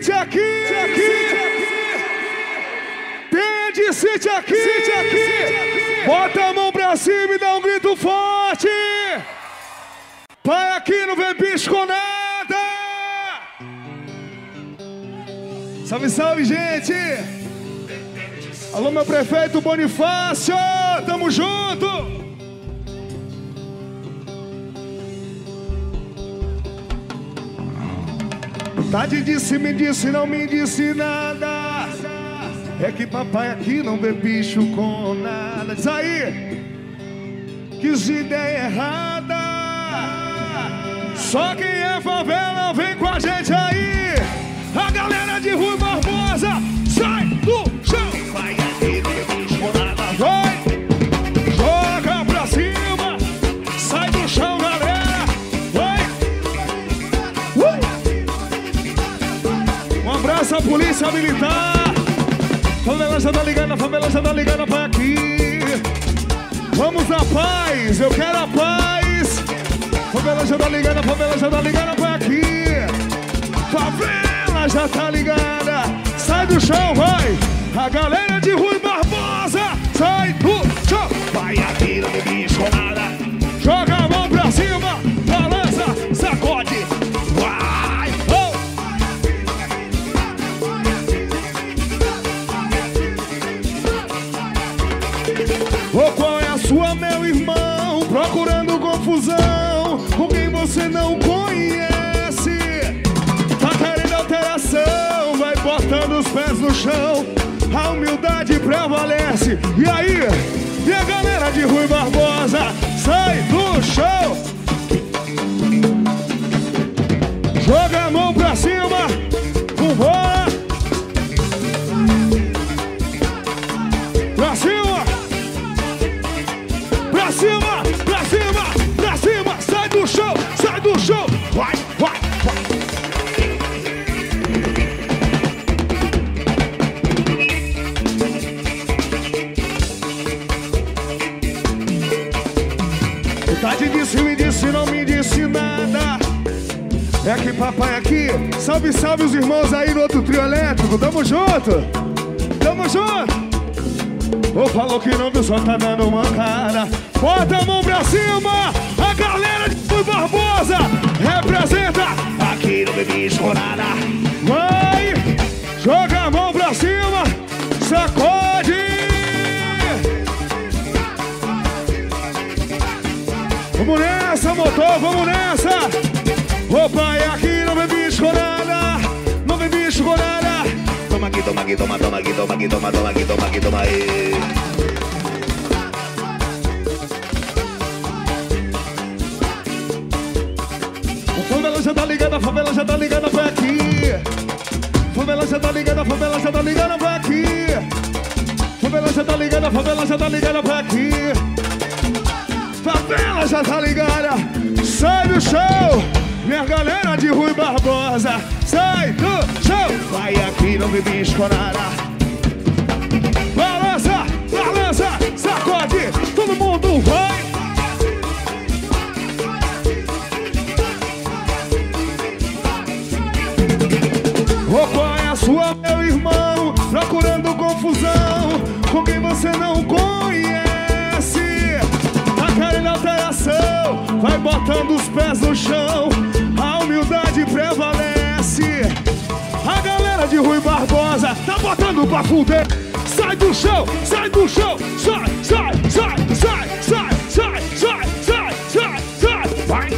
City aqui. Tem de City aqui. Bota a mão pra cima e dá um grito forte. Pai aqui não vem bicho com nada. Salve, salve, gente. Alô, meu prefeito Bonifácio. Tamo junto. Tade disse, me disse, não me disse nada. É que papai aqui não vê bicho com nada. Diz aí, que ideia errada. Só quem é favela vem com a gente aí. A galera de Rui Barbosa, sai do chão. Vai aqui, não vê bicho com nada. Vai, joga pra cima. Sai do chão, galera. Vai. Um abraço à polícia militar. Favela já tá ligada, favela já tá ligada pra aqui. Vamos na paz, eu quero a paz. Favela já tá ligada, favela já tá ligada pra aqui. Favela já tá ligada. Sai do chão, vai. A galera de Rui Barbosa, sai do chão. Vai aqui, não me bicho nada. Joga a mão pra cima, balança, sacode. Vai, oh. Oh, qual é a sua, meu irmão? Procurando confusão com quem você não conhece. Tá querendo alteração, vai botando os pés no chão. A humildade prevalece. E aí? E a galera de Rui Barbosa, sai do chão. Joga a mão pra cima. Vambora. Pra cima. Pra cima, pra cima, pra cima. Sai do chão, sai do chão. Vai, vai, vai. Tade disse, me disse, não me disse nada. É que papai aqui. Salve, salve os irmãos aí no outro trio elétrico. Tamo junto. Tamo junto. Ou falou que não viu, só tá dando uma cara. Bota a mão pra cima. A galera de Rui Barbosa representa. Aqui não me bicho nada. Vai, joga a mão pra cima. Sacode. Vamos nessa, motor, vamos nessa. O pai aqui não vem bicho com nada. Não vem bicho com nada. Toma aqui, toma aqui, toma, toma aqui, toma aqui, toma, toma aqui, toma aqui, toma aí. A favela já tá ligada, a favela já tá ligada pra aqui. Favela já tá ligada, a favela já tá ligada pra aqui. Favela já tá ligada, a favela já tá ligada pra aqui. Favela já tá ligada. Sai do chão, minha galera de Rui Barbosa. Sai do chão. Vai aqui, não me bicho com nada. Balança, balança, sacode. Todo mundo vai. Oh, qual é a sua, meu irmão? Procurando confusão com quem você não conhece. Tá querendo alteração, vai botando os pés no chão. A humildade prevalece. A galera de Rui Barbosa tá botando pra fuder. Sai do chão, sai do chão. Sai, sai, sai, sai, sai, sai, sai, sai, sai, sai. Vai.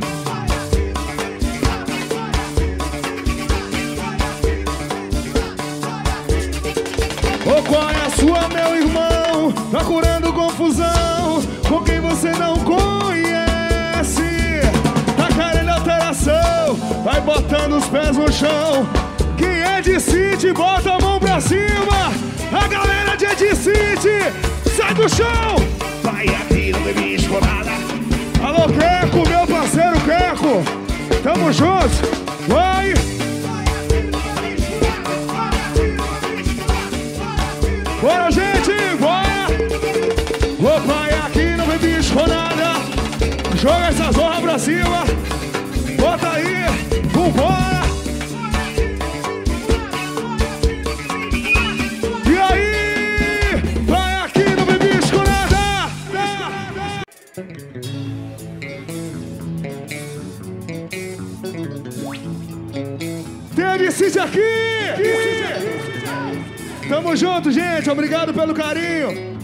Oh, qual é a sua, meu irmão? Procurando confusão com quem você não conhece. Tá querendo alteração, vai botando os pés no chão. Quem é de City, bota a mão pra cima. A galera de City, sai do chão. Vai aqui, não me bicho com nada. Alô, Queco, meu parceiro Queco. Tamo juntos. Vai. Bora, gente, bora! O pai aqui não vem bicho com nada. Joga essa zorra pra cima. Bota aí, vambora! Decide aqui! Tamo junto, gente. Obrigado pelo carinho.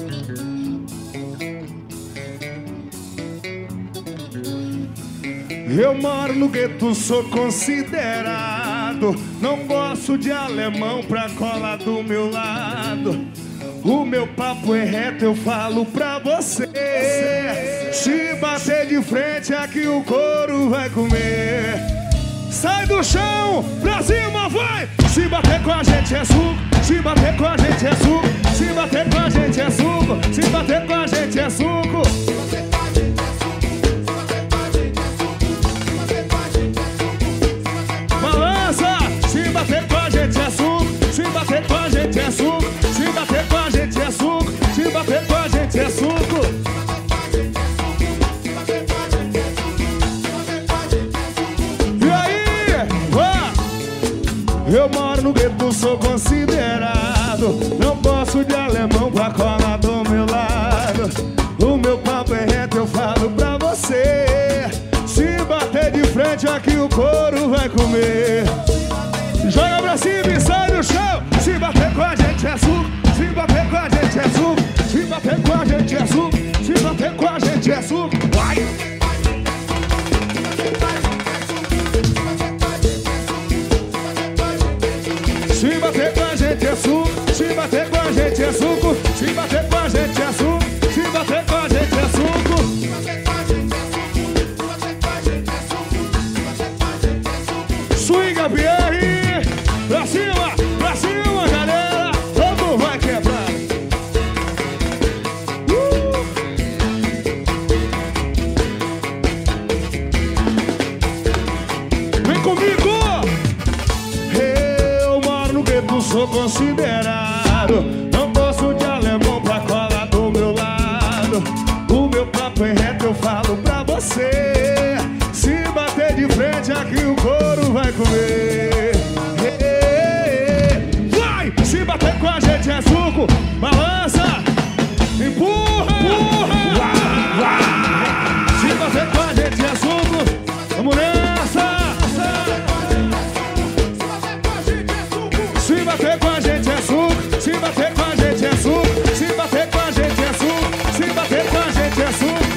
Eu moro no gueto, sou considerado. Não gosto de alemão pra colar do meu lado. O meu papo é reto, eu falo pra você. Se bater de frente, aqui o couro vai comer. Sai do chão, pra cima, vai! Se bater com a gente é suco. Se bater com a gente é suco. Se bater com a gente é suco. Se bater com a gente é suco. Balança! Se bater com a gente é suco. Se bater com a gente é suco. Se bater com a gente é suco. Se bater com a gente é suco. E aí? Eu moro no gueto, sou considerado. Não posso de alemão pra colar do meu lado. O meu papo é reto, eu falo pra você. Se bater de frente, aqui o couro vai comer. Joga pra cima e sai do chão. Se bater com a gente é suco. Se bater com a gente é suco. Se bater com a gente é suco. Se bater com a gente é suco. Vai! Se bater com a gente é suco. Se bater com a gente é suco. Se bater com a gente é suco. Se bater com a gente é suco. Swinga Pierre, pra cima, galera, vamos, vai quebrar. Vem comigo. Eu moro no gueto, sou considerado. Não gosto de alemão pra colar do meu lado. O meu papo é reto, eu falo pra você. Se bater de frente, aqui o couro vai comer. Vai! Se bater com a gente é suco. Balança! Empurra! Se bater com a gente é suco. Vamos nessa! Se bater com a gente é suco. Se bater com a gente é suco. Se bater com a gente é suco. Se bater com a gente é suco.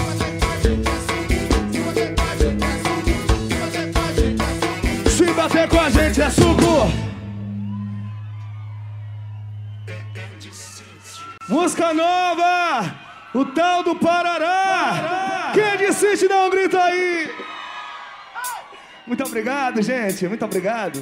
Se bater com a gente é suco. Música nova, o tal do Parará. Quem decide dá um grito aí. Muito obrigado, gente, muito obrigado.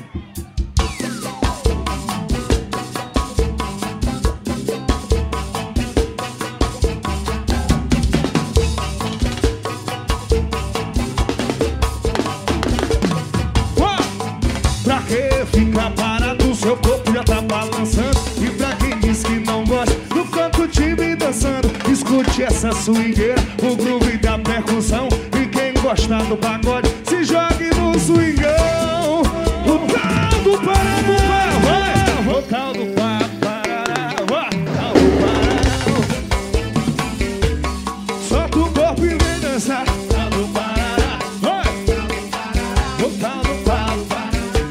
Pra que ficar parado? Seu corpo já tá balançando. E pra quem diz que não gosta do canto time dançando, escute essa swingueira, o groove da percussão. E quem gostar do pagode, se jogue no swingão. O tal do Parará, vai! O tal do Parará, vai! O tal do Parará. Solta o corpo e vem dançar. O tal do Parará, vai! O tal do Parará.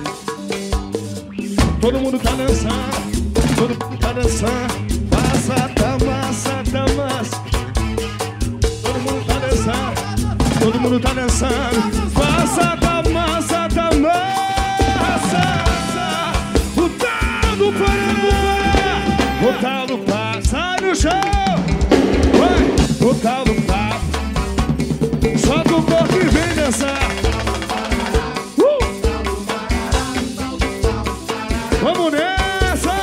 Todo mundo tá dançando, todo mundo tá dançando. Massa, tá massa, tá massa. Todo mundo tá dançando, todo mundo tá dançando. Massa, tá massa, tá massa. O tal do Parará, o tal do papo, sai no chão. Vai, o tal do papo. Solta o corpo e vem dançar. Vamos nessa!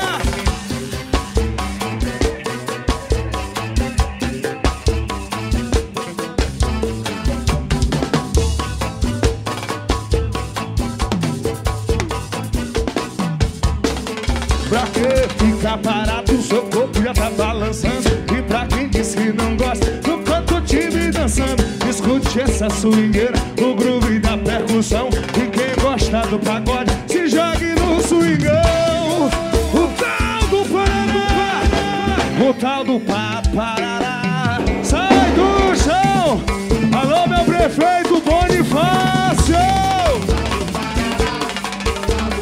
Pra que ficar parado? O seu corpo já tá balançando. E pra quem diz que não gosta do canto time dançando, escute essa swingueira, o groove da percussão. E quem gosta do pagode, se jogue no swingão. O tal do Parará, o tal do Parará. Sai do chão. Alô, meu prefeito Bonifácio.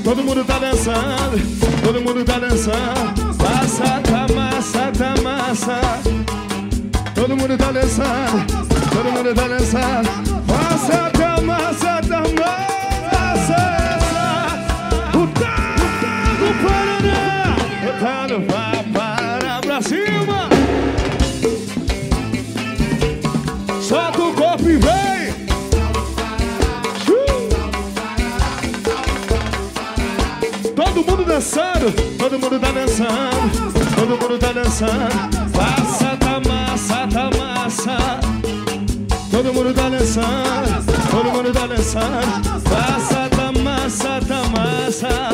Todo mundo tá dançando, todo mundo tá dançando. Passa, tá massa, tá massa. Todo mundo tá dançando, todo mundo tá dançando. Passa, tá massa, tá massa. O tal do Paraná, o tal do Paraná, pra cima. Solta o corpo e vem. Todo mundo dançando, todo mundo tá dançando, todo mundo tá dançando. Passa, tá massa, tá massa. Todo mundo tá dançando, todo mundo tá dançando. Passa, tá massa, tá massa.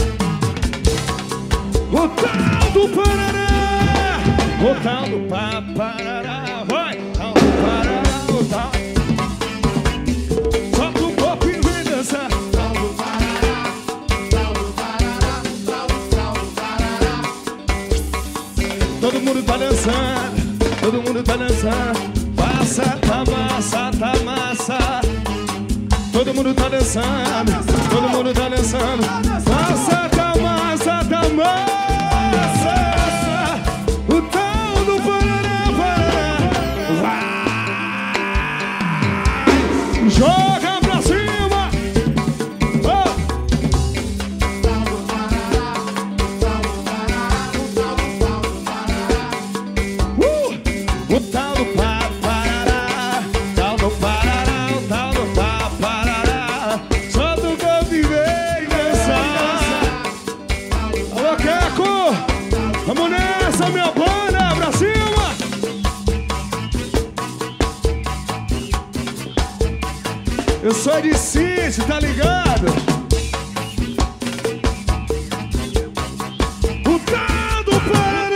O tal do Paraná, o tal do Paraná, vai, tal do Paraná, o tal. Solta o corpo e vem dançar. Todo mundo tá dançando, todo mundo tá dançando. Passa, tá massa, tá massa. Todo mundo tá dançando, todo mundo tá dançando. Passa, tá massa, tá massa. O tal do Paraná, vai. Joga pra cima. Oh. O tal do Parará, tal do Parará, o tal do Parará. Solta o corpo e vem dançar. Alô, Queco, vamos nessa, minha banda, pra cima. Eu sou de City, tá ligado? O tal do Paraná.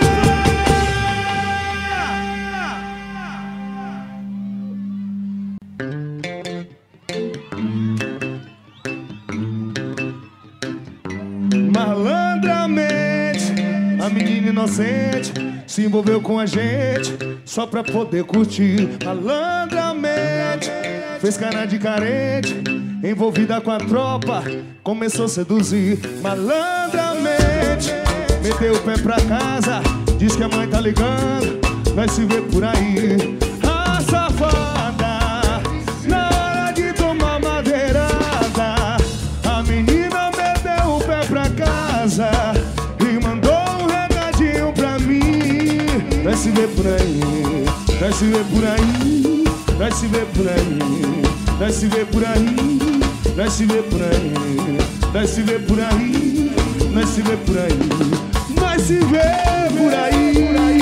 Malandramente, a menina inocente se envolveu com a gente só pra poder curtir. Malandramente, fez cara de carente, envolvida com a tropa, começou a seduzir. Malandramente, meteu o pé pra casa, diz que a mãe tá ligando, vai se ver por aí. A safada, na hora de tomar madeirada, a menina meteu o pé pra casa e mandou um recadinho pra mim. Vai se ver por aí, vai se ver por aí, vai se ver por aí, vai se ver por aí, vai se ver por aí, vai se ver por aí, vai se ver por aí, vai se ver por aí.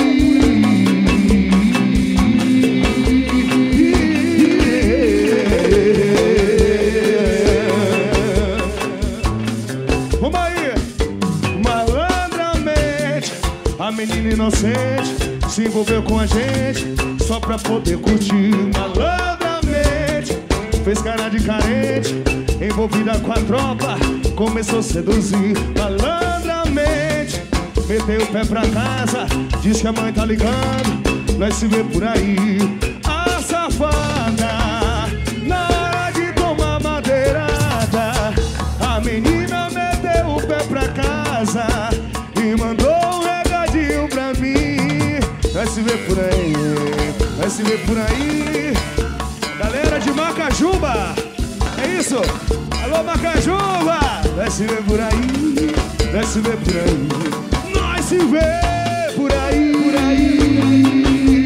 Vamos aí! Malandramente, a menina inocente se envolveu com a gente só pra poder curtir. Malandramente, fez cara de carente, envolvida com a tropa, começou a seduzir. Malandramente, meteu o pé pra casa, diz que a mãe tá ligando, nós se vê por aí. A safada, na hora de tomar madeirada, a menina meteu o pé pra casa e mandou um recadinho pra mim. Vai se ver por aí, vai se ver por aí. Galera de Macajuba, é isso? Alô, Macajuba! Vai se ver por aí, vai se ver por aí. Nós se vê por aí, por aí.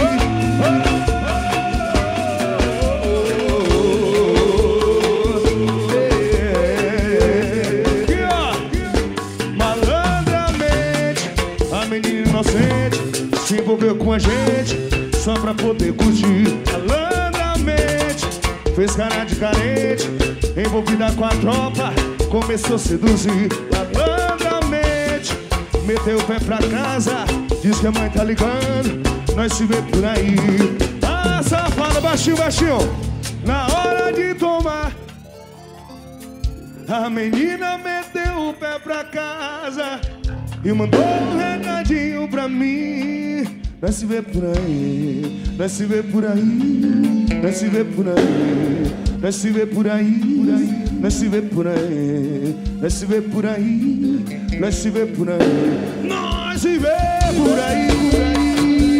Aqui, ó. Malandramente, a menina inocente se envolveu com a gente só pra poder curtir. Malandramente, fez cara de carente, envolvida com a tropa, começou a seduzir. Malandramente, meteu o pé pra casa, diz que a mãe tá ligando, nós se vê por aí. Ah, safada, baixinho, baixinho. Na hora de tomar, a menina meteu o pé pra casa e mandou um recadinho pra mim. Nós se vê por aí, nós se vê por aí, nós se vê por aí, nós se vê por aí, por aí. nós se vê por aí, nós se vê por aí, nós se vê por aí, nós se vê por aí, por aí.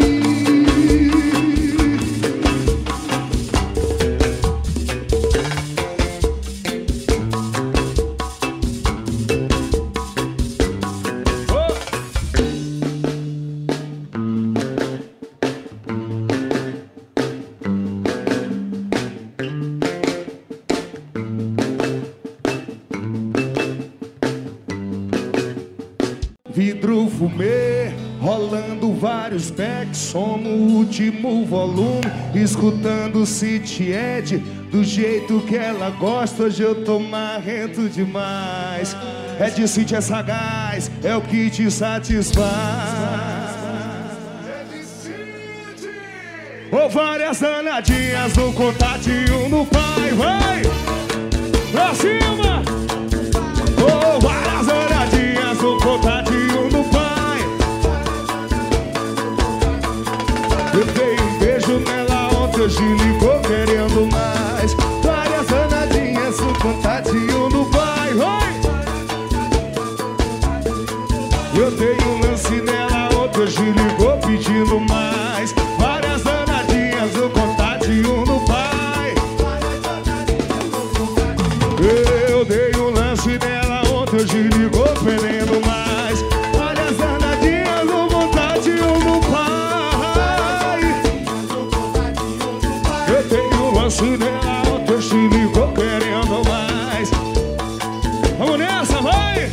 Vidro fumê, rolando vários backs, som no último volume, escutando City Ed, do jeito que ela gosta. Hoje eu tô marrento demais. É de City, é sagaz, é o que te satisfaz. Ou várias danadinhas no contatinho do pai, vai! Pra cima! Ou várias danadinhas no contatinho do pai. Eu dei um beijo nela ontem, hoje ligou querendo mais. Várias danadinhas no contatinho do pai, vai! Eu dei um lance nela ontem, hoje ligou pedindo mais. Várias danadinhas no contatinho do pai. Eu dei um lance nela ontem, hoje ligou pedindo mais. Várias danadinhas no contatinho do pai. Eu dei um lance nela ontem, hoje ligou querendo mais. Vamos nessa, vai!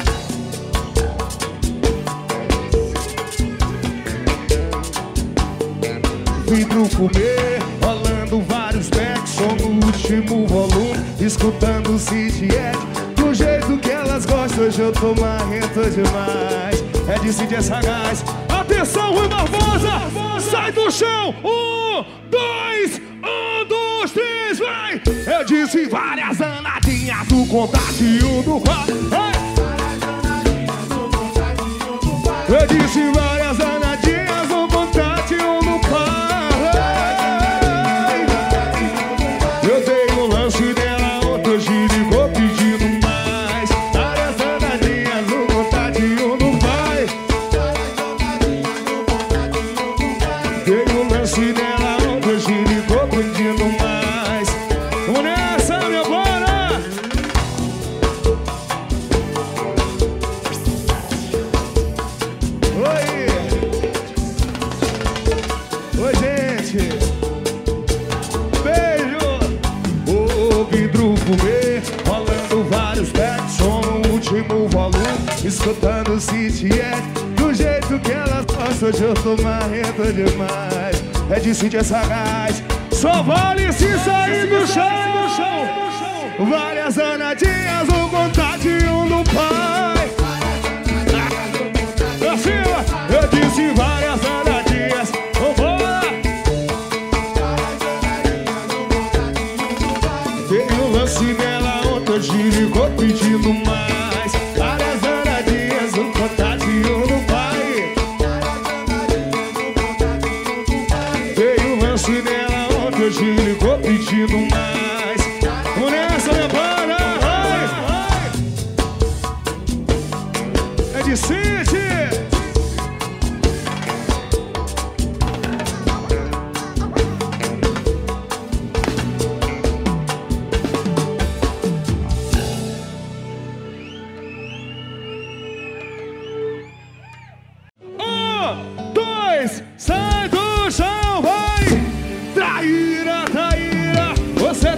Vidro fumê, rolando vários backs, som no último volume, escutando City Ed, do jeito que elas gostam. Hoje eu tô marrento demais. É de City, é sagaz. Atenção, Rui Barbosa! Sai do chão! 1, 2, 3, vai! Eu disse várias danadinhas do contatinho do pai. Eu disse várias danadinhas do contatinho do pai. Eu dei um lance nela ontem, hoje ligou pedindo mais. Várias danadinhas no contatinho do pai. Dei um lance nela ontem, hoje ligou pedindo mais. Vamos nessa, meu bora! Oi, gente! Beijo! O vidro fumê, rolando vários backs, som no último volume, escutando City Ed, do jeito que elas gostam. Hoje eu tô marrento demais. É de City, é sagaz, só vale se sair do chão. Várias danadinhas no contatinho do pai. Pra cima! Eu disse várias danadinhas. Vambora! Dei um lance nela ontem, hoje ligou pedindo mais. Várias danadinhas no contatinho do pai. Dei um lance nela ontem, hoje ligou pedindo mais. Vamos nessa, minha banda! É de City! Sai do chão, vai! Traíra, traíra, você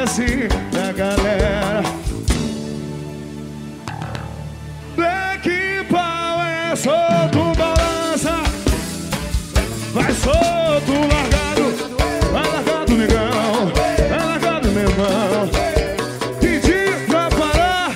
assim da galera. Black Power é solto, balança. Vai solto, largado. Vai largado, negão. Vai largado, meu irmão. Pedi pra parar.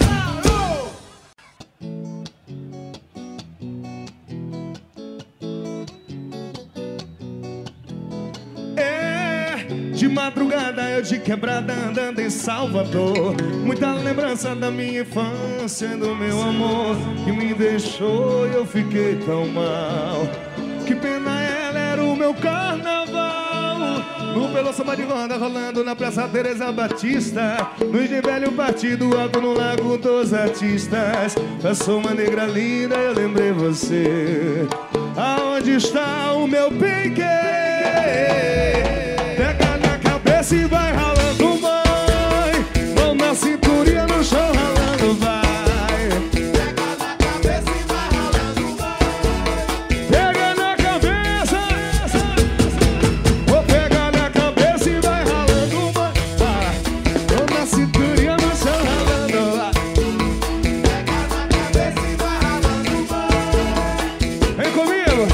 De madrugada eu de quebrada andando em Salvador. Muita lembrança da minha infância e do meu amor que me deixou e eu fiquei tão mal. Que pena, ela era o meu carnaval. No Pelo Samba de Roda rolando na Praça Teresa Batista. No de velho partido alto no Lago dos Artistas. Passou uma negra linda, eu lembrei você. Aonde está o meu bem querer? Pega na cabeça e vai ralando, mãe. Mão na cinturinha no chão ralando, vai. Pega na cabeça e vai ralando, mãe. Pega na cabeça. Vou pegar na cabeça e vai ralando, mãe. Mão na cinturinha no chão ralando, vai. Pega na cabeça e vai ralando, mãe. Vem comigo.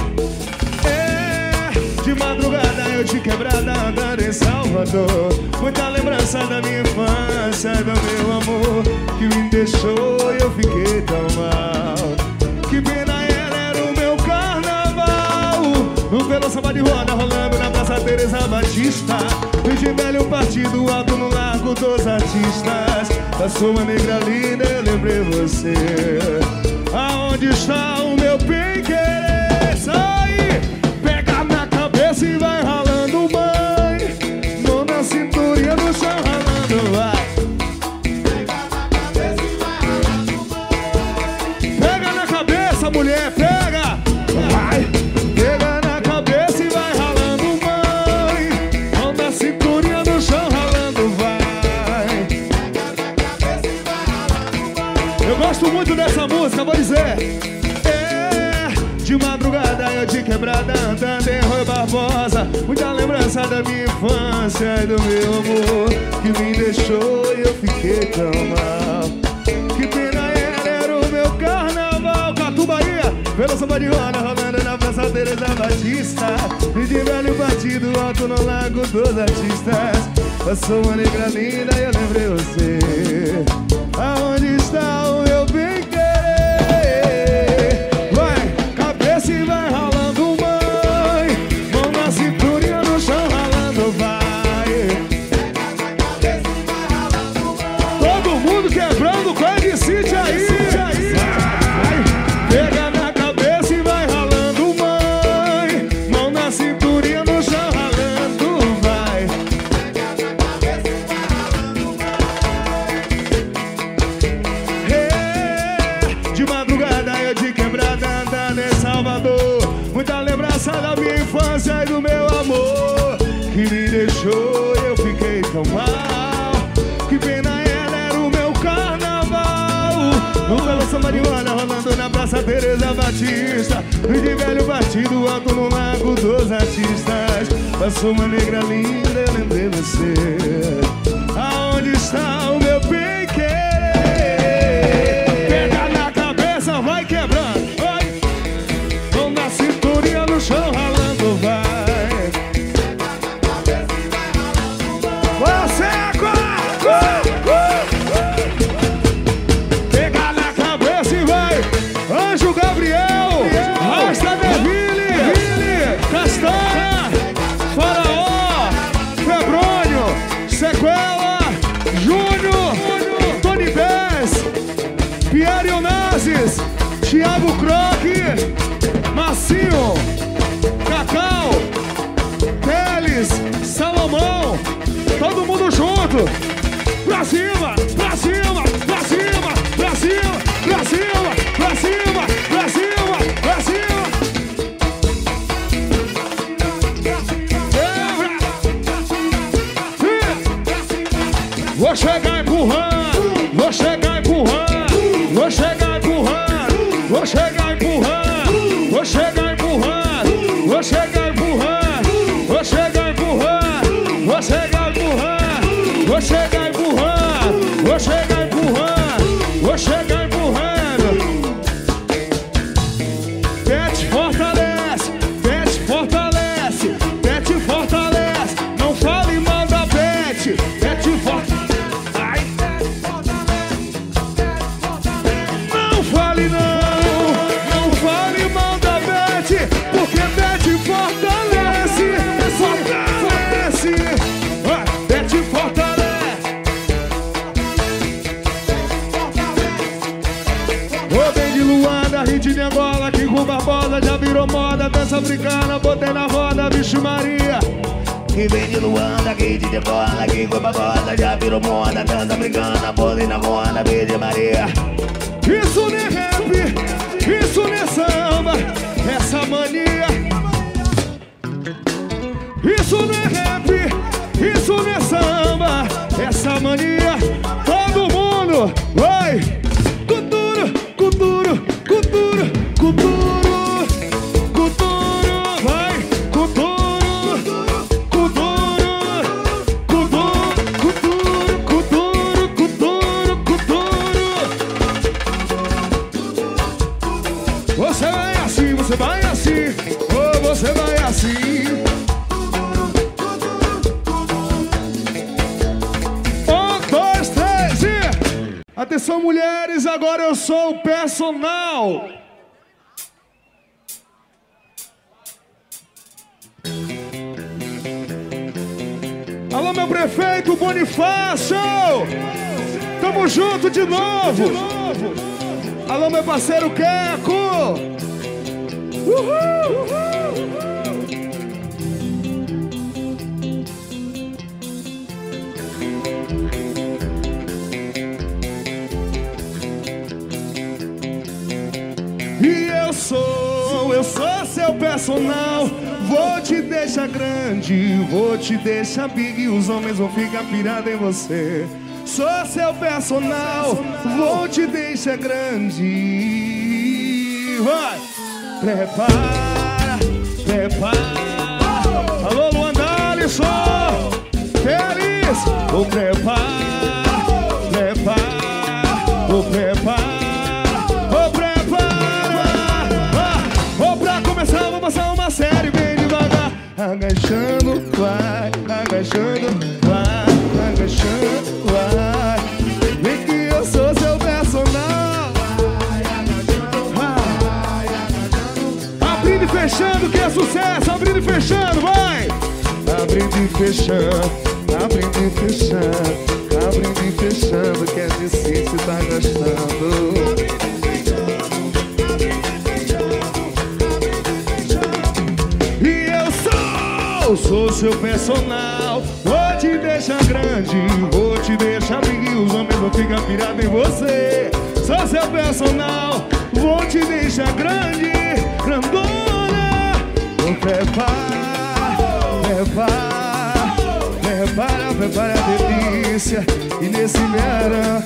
De madrugada eu de quebrada andando em Salvador. Muita lembrança da minha infância e do meu amor que me deixou e eu fiquei tão mal. Que pena, ela era o meu carnaval. No Pelo Samba de Roda rolando na Praça Teresa Batista. No de velho partido alto no Largo dos Artistas. Passou uma negra linda, eu lembrei você. Aonde está o meu bem querer? Sai! Pega na cabeça e vai ralando, mãe. Mão na cinturinha no chão ralando, vai. Pega na cabeça e vai ralando, mãe. Pega na cabeça, mulher, pega. Vai. Pega na cabeça e vai ralando, mãe. Mão na cinturinha no chão ralando, vai. Pega na cabeça e vai ralando, mãe. Eu gosto muito dessa música, vou dizer. De madrugada eu de quebrada andando em Rui Barbosa. Muita lembrança da minha infância e do meu amor que me deixou e eu fiquei tão mal. Que pena, ela era o meu carnaval. Catubaia, Pelo Samba de Roda rolando na Praça Teresa Batista. E de velho batido alto no Lago dos Artistas. Passou uma negra linda e eu lembrei você. Aonde está o meu bem querer? Se vai ralando, mãe. Mão na cinturinha no chão ralando, vai. Pega na cabeça e vai ralando, mãe. Todo mundo quebrando com a City aí. Vai. Pega na cabeça e vai ralando, mãe. Mão na cinturinha no chão ralando, vai. Pega na cabeça e vai ralando, mãe. De madrugada eu de quebrada andando em Salvador. Muita lembrança da minha infância e do meu amor que me deixou e eu fiquei tão mal. Que pena, ela era o meu carnaval. No Pelo Samba de Roda rolando na Praça Teresa Batista. No de velho partido alto no Lago dos Artistas. Passou uma negra linda, eu lembrei você. Aonde está o meu bem querer? Pega na cabeça, vai quebrando. Cinturinha no chão ralando, vai. Você agora! Pega na cabeça e vai. Anjo Gabriel, Rasta Deville, Castanha, Faraó, Febrônio, Sequela, Júnior, Tony Bess, Pierre Onassis, Thiago Croque, Massinho, Cacau, Teles, Salomão, todo mundo junto. Pra cima, pra cima, pra cima, pra cima, pra cima, pra cima, pra cima, pra cima. Vou chegar empurrando, vou chegar empurrando, vou chegar empurrando, vou chegar empurrando, vou chegar empurrando, vou chegar empurrando, vou chegar empurrando, vou chegar empurrando, vou chegar Vou chegar empurrando, vou chegar empurrando. Pet fortalece, Pet fortalece, Pet fortalece. Não fale mal da Pet, Pet fortalece. Ai, não fale não fale mal da Pet, porque Pet fortalece, fortalece. Pet fortalece. Ô, bem de Luanda, hit de Angola, que com Barbosa já virou moda. Dança africana, botei na roda, bicho Maria. Que vem de Luanda, que de Angola, que com Barbosa já virou moda. Dança africana, botei na roda, Virgem Maria. Isso não é rap, isso não é samba, essa mania. Isso não é rap, isso não é samba, essa mania. Todo mundo vai. Cultura, cultura, cultura, cultura, cultura, vai. Cultura, cultura, cultura, cultura, cultura, cultura. Você vai assim, você vai assim, oh, você vai assim. Atenção, mulheres, agora eu sou o personal. Alô, meu prefeito Bonifácio. Tamo junto de novo. Alô, meu parceiro Queco. Uhul. E eu sou seu personal. Vou te deixar grande, vou te deixar big. Os homens vão ficar pirados em você. Sou seu personal, vou te deixar grande. Vai! Prepara, prepara. Alô, Luanda, Alisson. Feliz. Vou preparar, prepara. Vou preparar. Passar uma série bem devagar. Agachando, vai, agachando, vai, agachando, vai. Vem que eu sou seu personal. Abrindo e fechando, que é sucesso. Abrindo e fechando, vai. Abrindo e fechando, abrindo e fechando, abrindo e fechando, que é difícil, tá gostando. Eu sou seu personal, vou te deixar grande, vou te deixar big. Os homens vão ficar pirados em você. Sou seu personal, vou te deixar grande, grandona. Vou preparar, prepara, prepara, prepara a delícia. E nesse verão,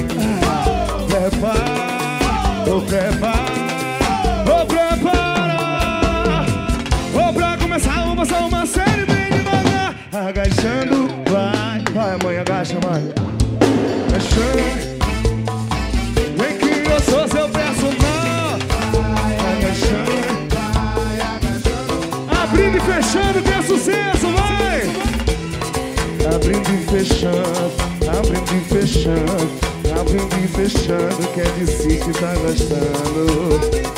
prepara, vou preparar, vou preparar. Vou pra começar, vou passar uma série bem devagar. Agachando, vai, vai mãe, agacha, mãe. Agachando. Vem que eu sou seu personal. Agachando. Abrindo e fechando, que é sucesso, vai. Abrindo e fechando, abrindo e fechando, abrindo e fechando, que é de si que tá gostando.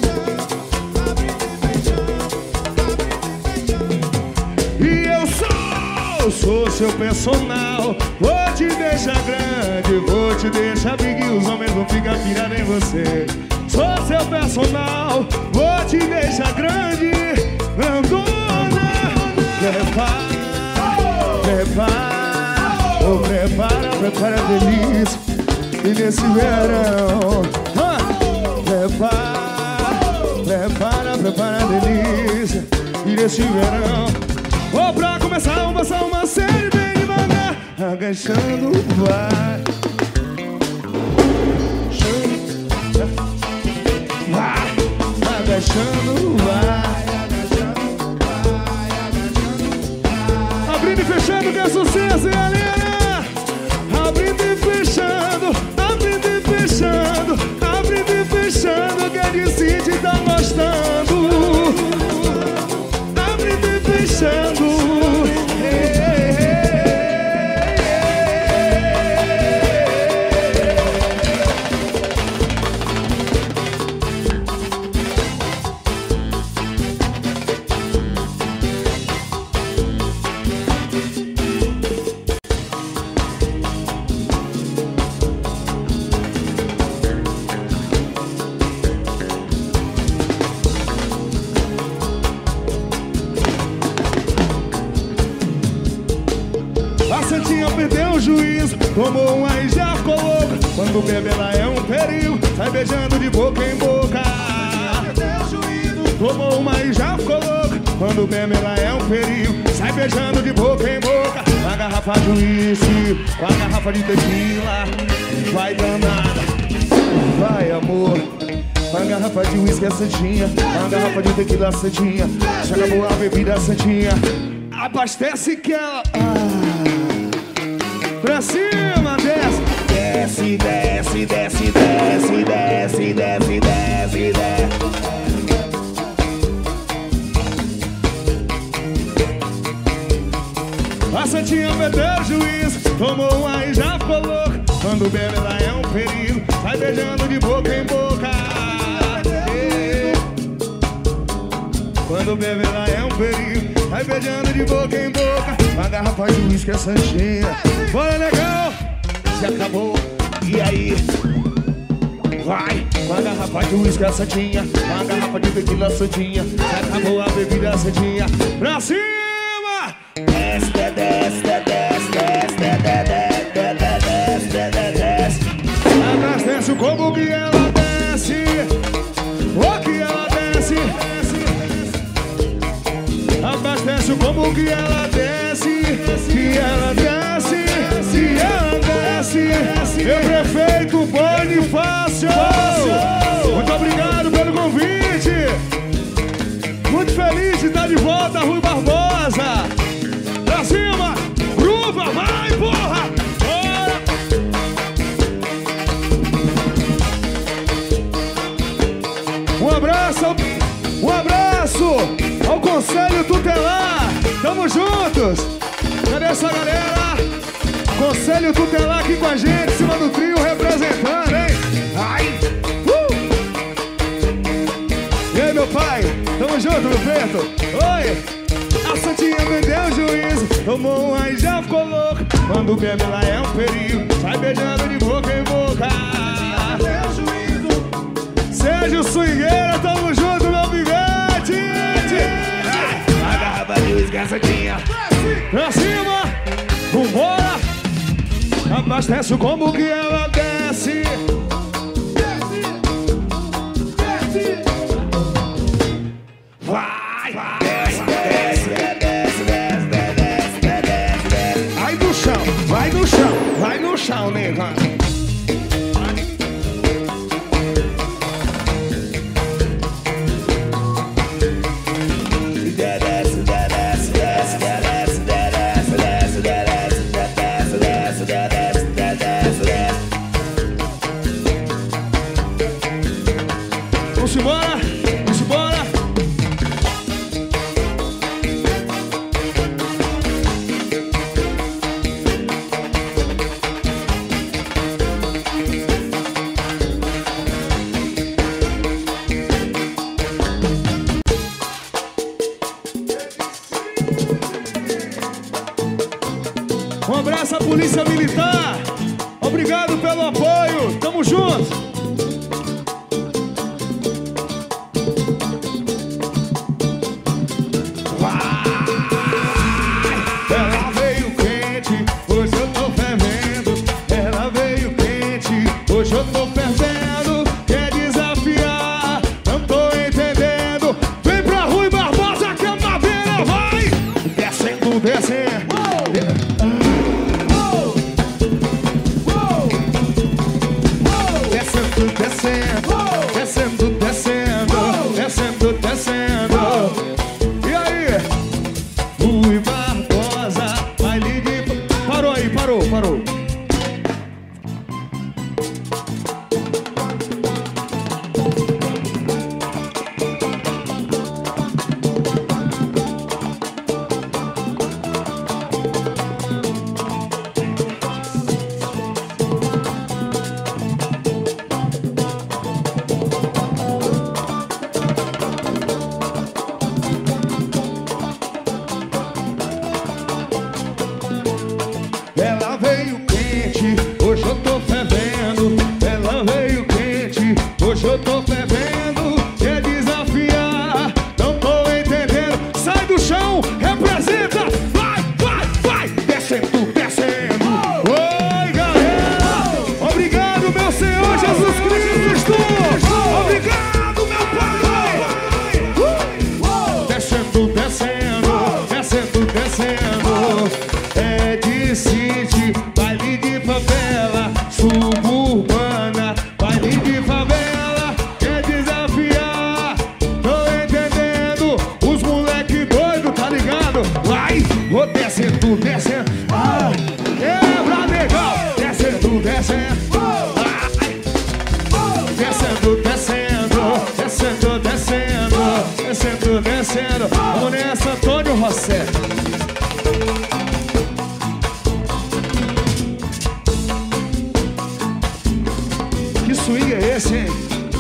Eu sou seu personal, vou te deixar grande, vou te deixar big. Os homens vão ficar pirados em você. Sou seu personal, vou te deixar grande, grandona. Prepara, prepara, oh, prepara, prepara a delícia. E nesse verão, prepara, prepara, prepara a delícia. E nesse verão, vou pra começar, vou passar uma série bem devagar. Agachando, vai. Vai. Agachando, vai. Abrindo e fechando, que é sucesso, galera. Abrindo e fechando. juízo. Tomou uma e já ficou louca. Quando bebe ela é um perigo. Sai beijando de boca em boca. Tomou uma e já ficou louca. Quando bebe ela é um perigo. Sai beijando de boca em boca. A garrafa de uísque, com a garrafa de tequila. Vai danada, vai amor. Com a garrafa de uísque é santinha. Com a garrafa de tequila santinha. Já acabou a bebida santinha. Abastece que ela... Pra cima, desce. Desce, desce, desce, desce, desce, desce, desce, desce. A santinha perdeu o juízo. Tomou uma e já ficou louca. Quando bebe ela é um perigo. Sai beijando de boca em boca. Quando bebe ela é um perigo. Sai beijando de boca em boca. A garrafa de uísque é santinha. Bora, legal. Se acabou. E aí? Vai. Com a garrafa de uísque é santinha. Com a garrafa de tequila santinha. Se acabou a bebida santinha. Pra cima. Desce, desce, desce, desce, desce, desce, desce. Abastece o combo que ela desce. O que ela desce. Abastece o combo que ela desce. Que ela desce. Se ela desce. Meu prefeito Bonifácio. Muito obrigado pelo convite. Muito feliz de estar de volta, Rui Barbosa. Pra cima, gruva, vai, porra! Bora! Um abraço ao Conselho Tutelar. Tamo juntos. Cadê essa galera? Conselho Tutelar aqui com a gente, em cima do trio, representando, hein? Ai! E aí, meu pai? Tamo junto, meu preto. Oi! A santinha perdeu o juízo. Tomou uma e já ficou louca. Quando bebe ela é um perigo. Sai beijando de boca em boca. Seja o swingueiro, tamo junto, meu pivete. A garrafa de uísque é santinha. Pra cima, vambora. Abastece o combo que ela desce. Vai, vai. Vai no chão, nega. Vamos embora, vamos embora. descendo. Descendo, descendo, descendo, descendo, descendo, descendo. Vamos nessa, Antônio Rosé. Que swing é esse, hein?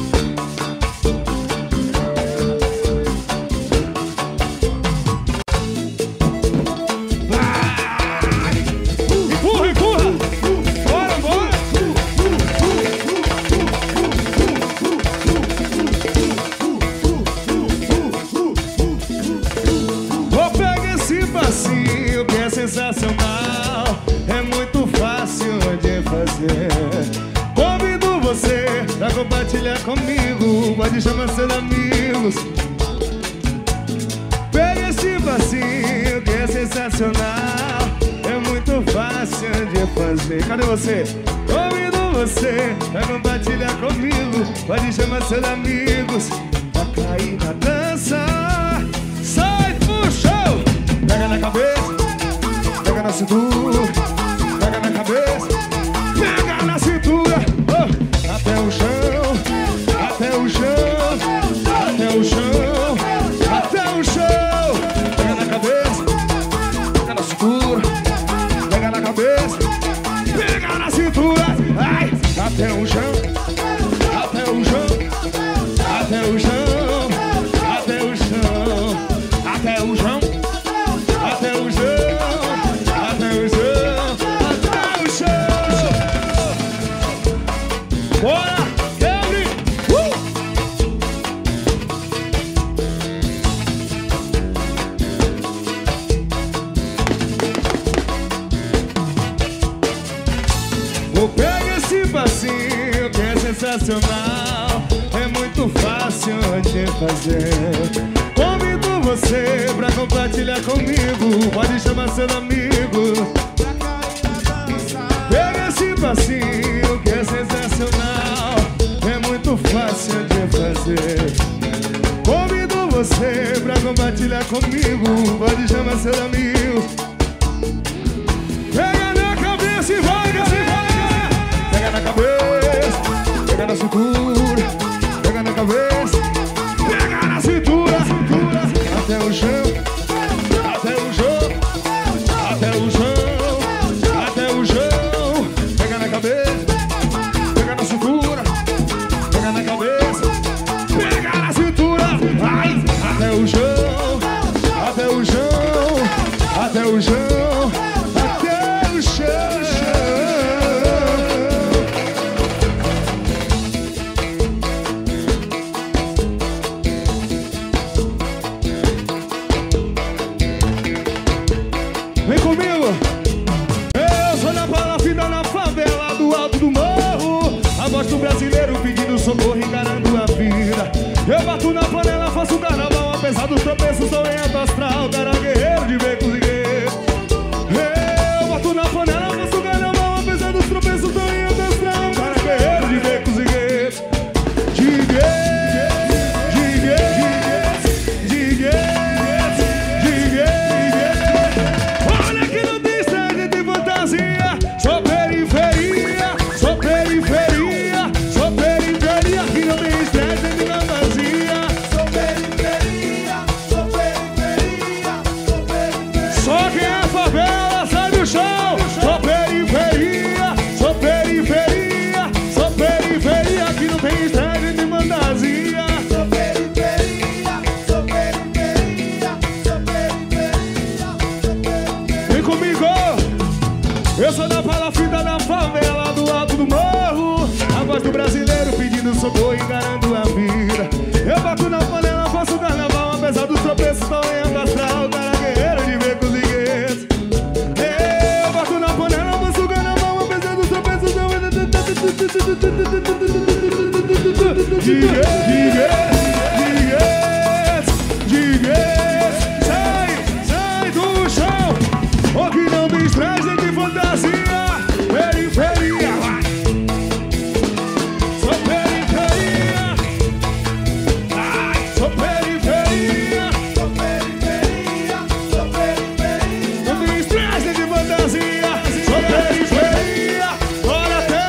Empurra, empurra! Bora, bora! Vou pegar esse passinho que é sensacional. É muito fácil de fazer. Convido você pra compartilhar comigo. Pode chamar seus amigos. Pega esse passinho que é sensacional. É muito fácil de fazer. Cadê você? Convido você pra compartilhar comigo. Pode chamar seus amigos pra cair na dança. Sai pro show! Pega na cabeça, pega na cintura, pega na cabeça, pega na cintura, oh, até o chão, até o chão, até o chão, até o chão. Pega na cabeça, pega na cintura, pega na cabeça, pega na cintura, ai, até o chão, até o chão, até o chão, até o chão, até o chão. Até o chão, até o chão, até o chão. Bora, Kelly! Vou pegar esse passinho que é sensacional. É muito fácil de fazer. Convido você pra compartilhar comigo. Pode chamar seus amigos. Pega esse passinho que é sensacional. É muito fácil de fazer. Convido você pra compartilhar comigo. Pode chamar seus amigos. Pega na cabeça e vai, pega na cabeça, pega na cintura, pega na cabeça, pega na cintura, até o chão, até o chão, até o chão, até o chão. Pega na cabeça, pega na cintura, pega na cabeça, pega na cintura, ai, até o chão, até o chão, até o chão, até o chão. Vem comigo! Eu sou na palafita, na favela do alto do morro. A voz do brasileiro pedindo socorro, encarando a vida. Eu bato na panela, faço carnaval. Apesar dos tropeços, sou em alto astral. Cara guerreiro de becos e guerreiros. Eu bato na panela, faço carnaval. Apesar dos tropeços, sou em alto astral. Cara guerreiro de becos e guerreiros. Olha que não tem estrada de fantasia. Sou periferia, sou periferia, sou periferia. Que não tem estrada de fantasia. Sou periferia, sou periferia, sou periferia. Só quem é favela sai do chão. Sou periferia, sou periferia, sou periferia. Que não tem estrada de fantasia. Sou periferia, sou periferia, sou periferia. Vem comigo! Eu sou da palafita, da favela do alto do morro. A voz do brasileiro pedindo socorro, encarando a vida. Eu bato na panela, faço carnaval. Apesar dos tropeços, estou em alto astral. Cara guerreiro de becos e guerreiros. Eu bato na panela, faço carnaval. Apesar dos tropeços, estou em sai do chão. O que não me traz é de fantasia. Periferia, vai. Sou periferia. Ai, sou periferia. Sou periferia, sou periferia. Não me traz é de fantasia. Sou periferia. Bora até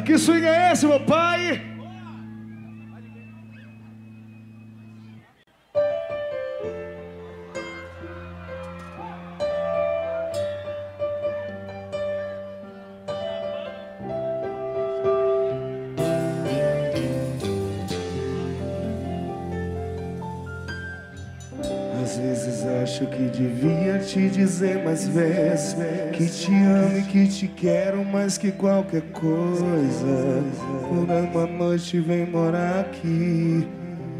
Que swing é esse, meu pai? Às vezes acho que devia te dizer mais vezes que te amo e que te quero mais que qualquer coisa. Por uma noite vem morar aqui,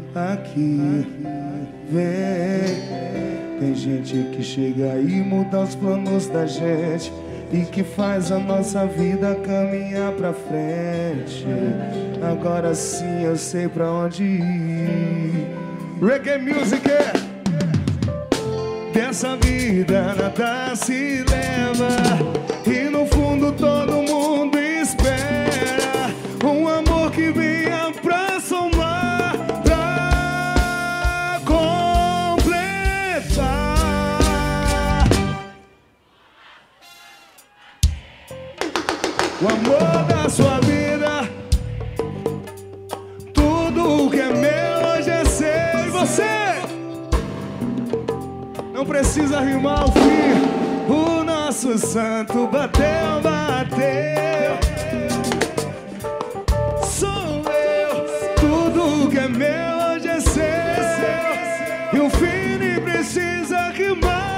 vem. Tem gente que chega e muda os planos da gente e que faz a nossa vida caminhar pra frente. Agora sim eu sei pra onde ir. Reggae Music. Dessa vida nada se leva e no fundo todo mundo espera um amor que venha pra somar, pra completar. O amor da sua vida, tudo que é meu hoje é seu. E você? Não precisa rimar o fim. O nosso santo bateu, bateu. Sou eu. Tudo que é meu hoje é seu. E o fim nem precisa rimar.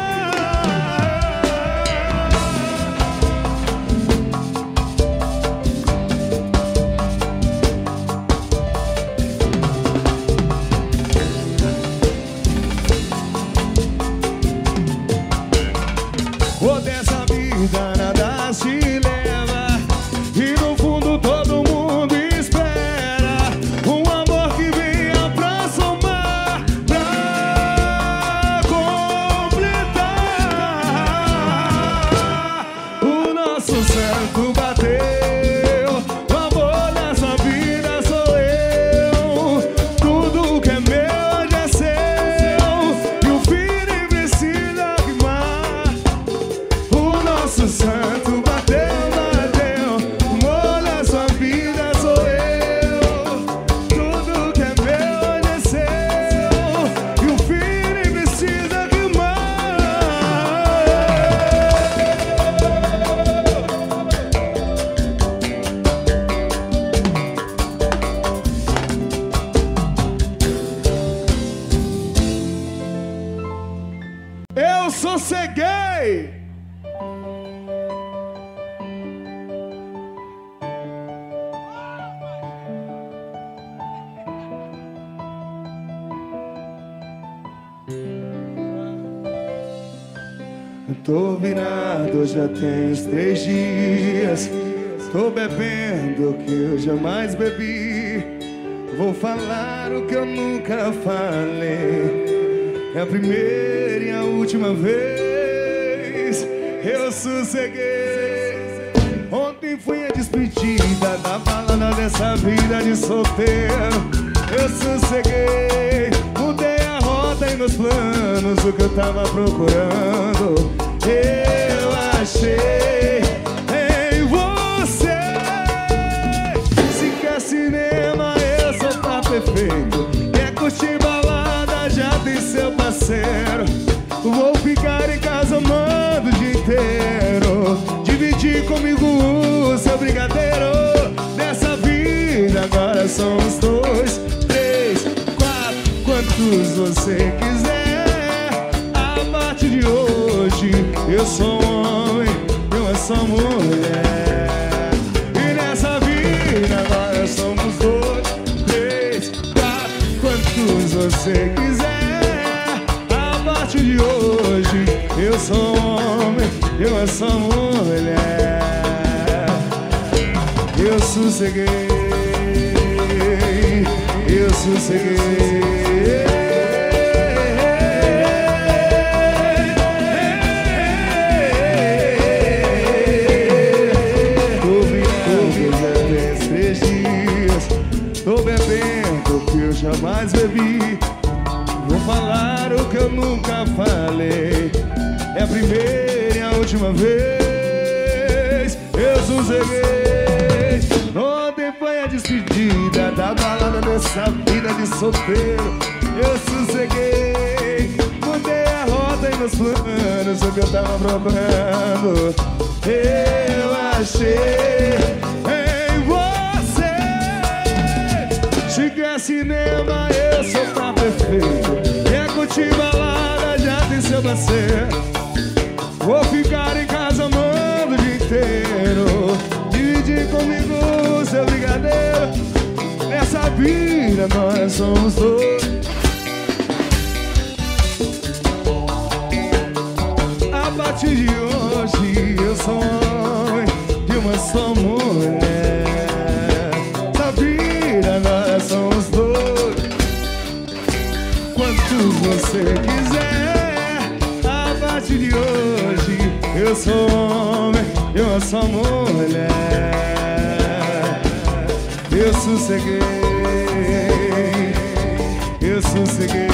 Oh, dessa vida nada se leva e no fundo todo mundo espera um amor que venha pra somar, pra completar. O nosso santo bateu, o amor da sua vida sou eu. Tudo que é meu hoje é seu e o fim nem precisa rimar. Nosso santo bateu, bateu. O amor da sua vida sou eu. Tudo que é meu hoje é seu e o fim nem precisa rimar. Eu sosseguei. Tô virado, já tem uns 3 dias. Tô bebendo o que eu jamais bebi. Vou falar o que eu nunca falei. É a primeira e a última vez. Eu sosseguei. Ontem foi a despedida da balada dessa vida de solteiro. Eu sosseguei. Mudei a rota e meus planos, o que eu tava procurando eu achei em você. Se quer cinema, eu sou tá perfeito. Quer curtir balada, já tem seu parceiro. Vou ficar em casa amando o dia inteiro. Dividir comigo o seu brigadeiro. Nessa vida agora somos 2, 3, 4, quantos você quiser. A partir de hoje eu sou homem, eu sou mulher. E nessa vida agora somos 2, 3, 4, quantos você quiser. A partir de hoje eu sou homem, eu sou mulher. Eu sosseguei, eu sosseguei. Tô bebendo o que eu jamais bebi. Vou falar o que eu nunca falei. É a primeira e a última vez. Eu sosseguei. vida da balada, dessa vida de solteiro. Eu sosseguei, mudei a rota e meus planos, o que eu tava procurando eu achei em você. Se quer cinema, eu sou pra perfeito. Quer curtir balada, já tem seu parceiro. Vou ficar em casa amando o dia inteiro. Dividir comigo o seu brigadeiro. Nessa vida nós somos dois. A partir de hoje eu sou homem de uma só mulher. Essa vida nós somos dois. Quantos você quiser. A partir de hoje eu sou homem de uma só mulher. Eu sosseguei, eu sosseguei.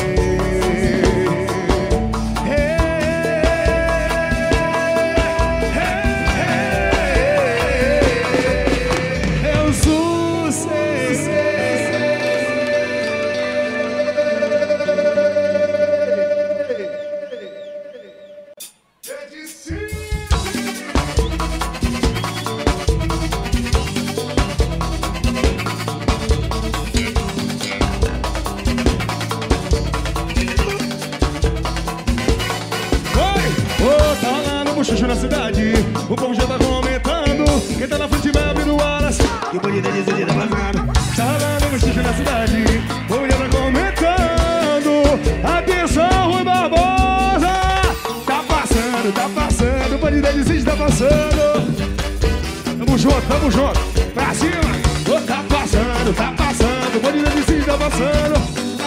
Na cidade, o povo já tá comentando. Quem tá na frente vai abrindo alas. Que o bonito é dizer tá passando. Tá rolando um xixi na cidade, o povo já tá comentando. Atenção, Rui Barbosa. Tá passando, o bonito é dizer tá passando. Tamo junto, pra cima. Tá passando, o bonito é dizer tá passando.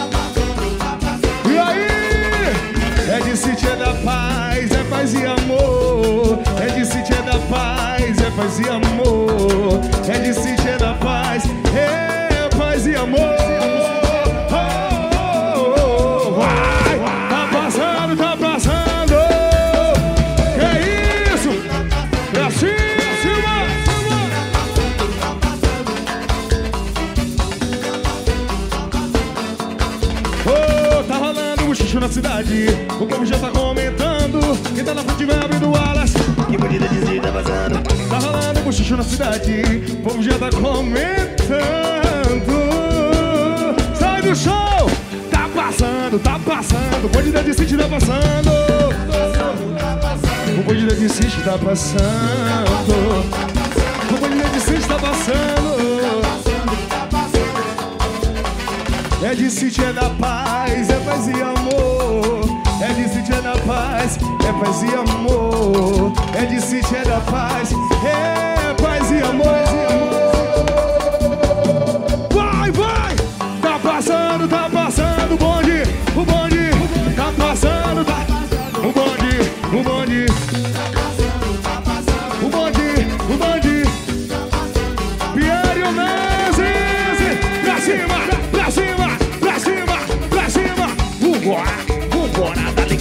E aí? É de City, é da paz, é paz e amor. É de City, é da paz, é paz e amor. É de City, é da paz, é paz e amor. Oh, oh, oh, vai, tá passando. Que isso? Pra cima. Oh, tá rolando um xixi na cidade. O povo já tá comentando. Quem tá na frente vai abrindo alas. Que bonita dizer tá passando. Tá rolando um xixi na cidade. O povo já tá comentando. Sai do show. Tá passando. O bonita de City tá passando. O bonita de City tá passando. O bonita de City tá passando. É de City, é da paz, é paz e amor. É de City, é da paz, é paz e amor. É de City, é da paz, é paz e amor. Vai! Tá passando, o bonde. Tá passando, o bonde. O bonde. Pierre Onésio, pra cima. Vambora, dale.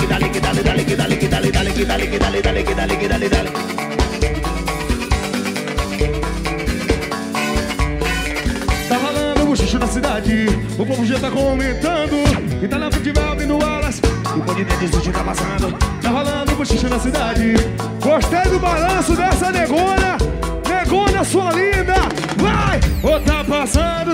Tá rolando um xixi na cidade, o povo já tá comentando. E tá na frente vai abrindo alas. E o bonito de City tá passando. Tá rolando um xixi na cidade. Gostei do balanço dessa negona. Negona, sua linda. Vai! Oh, tá passando.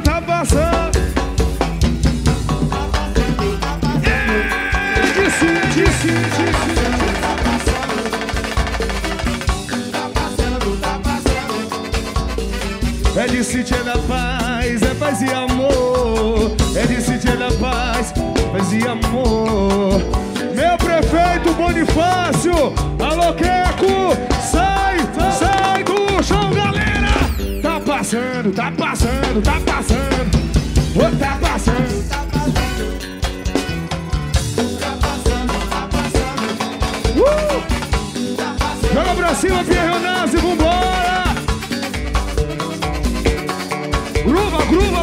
É de City, é da paz, é paz e amor. É de City, é da paz, paz e amor. Meu prefeito Bonifácio, alô Queco, sai do chão, galera. Tá passando. Oh, tá passando. Joga pra cima, Pierre Onésio, vambora! Gruva!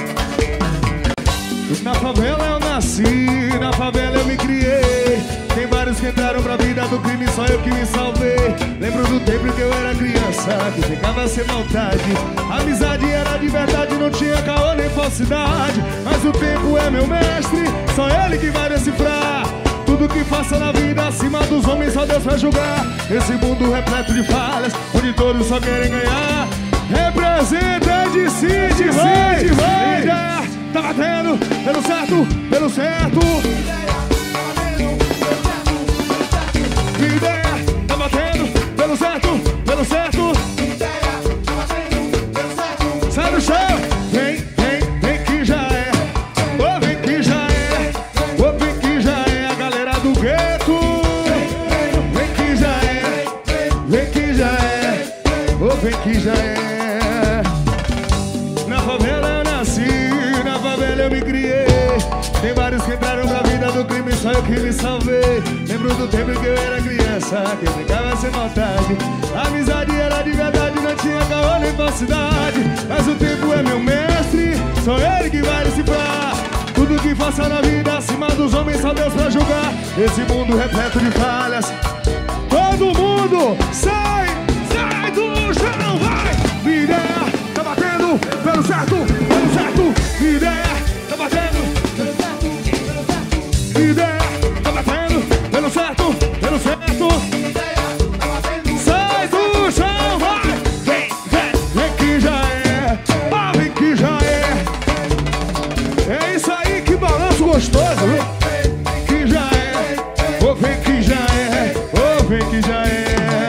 Na favela eu nasci, na favela eu me criei. Tem que entraram pra vida do crime, só eu que me salvei. Lembro do tempo que eu era criança, que ficava sem maldade. Amizade era de verdade, não tinha caô nem falsidade. Mas o tempo é meu mestre, só ele que vai decifrar. Tudo que faça na vida, acima dos homens, só Deus vai julgar. Esse mundo repleto de falhas, onde todos só querem ganhar. Representa de Cid, vai! Ideia, tá batendo, pelo certo, pelo certo. Ideia, tá batendo, pelo certo, pelo certo. Sai do chão, vem, vem, vem que já é. Oh, vem que já é. Oh, vem que já é a galera do gueto. Vem que já é, vem que já é. Oh, vem que já é. Na favela eu nasci, na favela eu me criei. Tem vários que entraram pra vida do crime, só eu que me salvei. Lembro do tempo que eu era criança, que ficava sem maldade. A amizade era de verdade, não tinha caô nem falsidade. Mas o tempo é meu mestre, só ele que vai decifrar. Tudo que faça na vida, acima dos homens, só Deus pra julgar. Esse mundo repleto de falhas. Todo mundo sai, sai do chão, vai! Ideia, tá batendo, pelo certo, pelo certo. Ideia, tá batendo, pelo certo, pelo certo. Ideia, tá batendo, pelo certo, pelo certo. Ideia, tá batendo, sai do chão, vai! Vem, vem, vem que já é, ah, vem que já é. É isso aí, que balanço gostoso, viu? Vem que já é, oh, vem que já é, oh, vem que já é.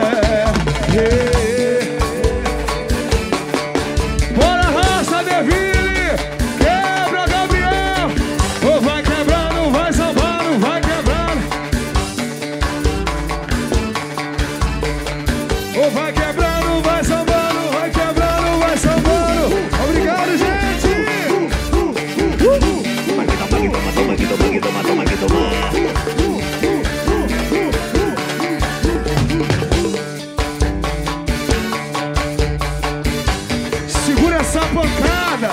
Vai quebrando, vai sambando, vai quebrando, vai sambando. Obrigado, gente! Toma aqui, toma aqui, toma, toma aqui, toma aqui, toma, toma aqui, toma. Segura essa pancada!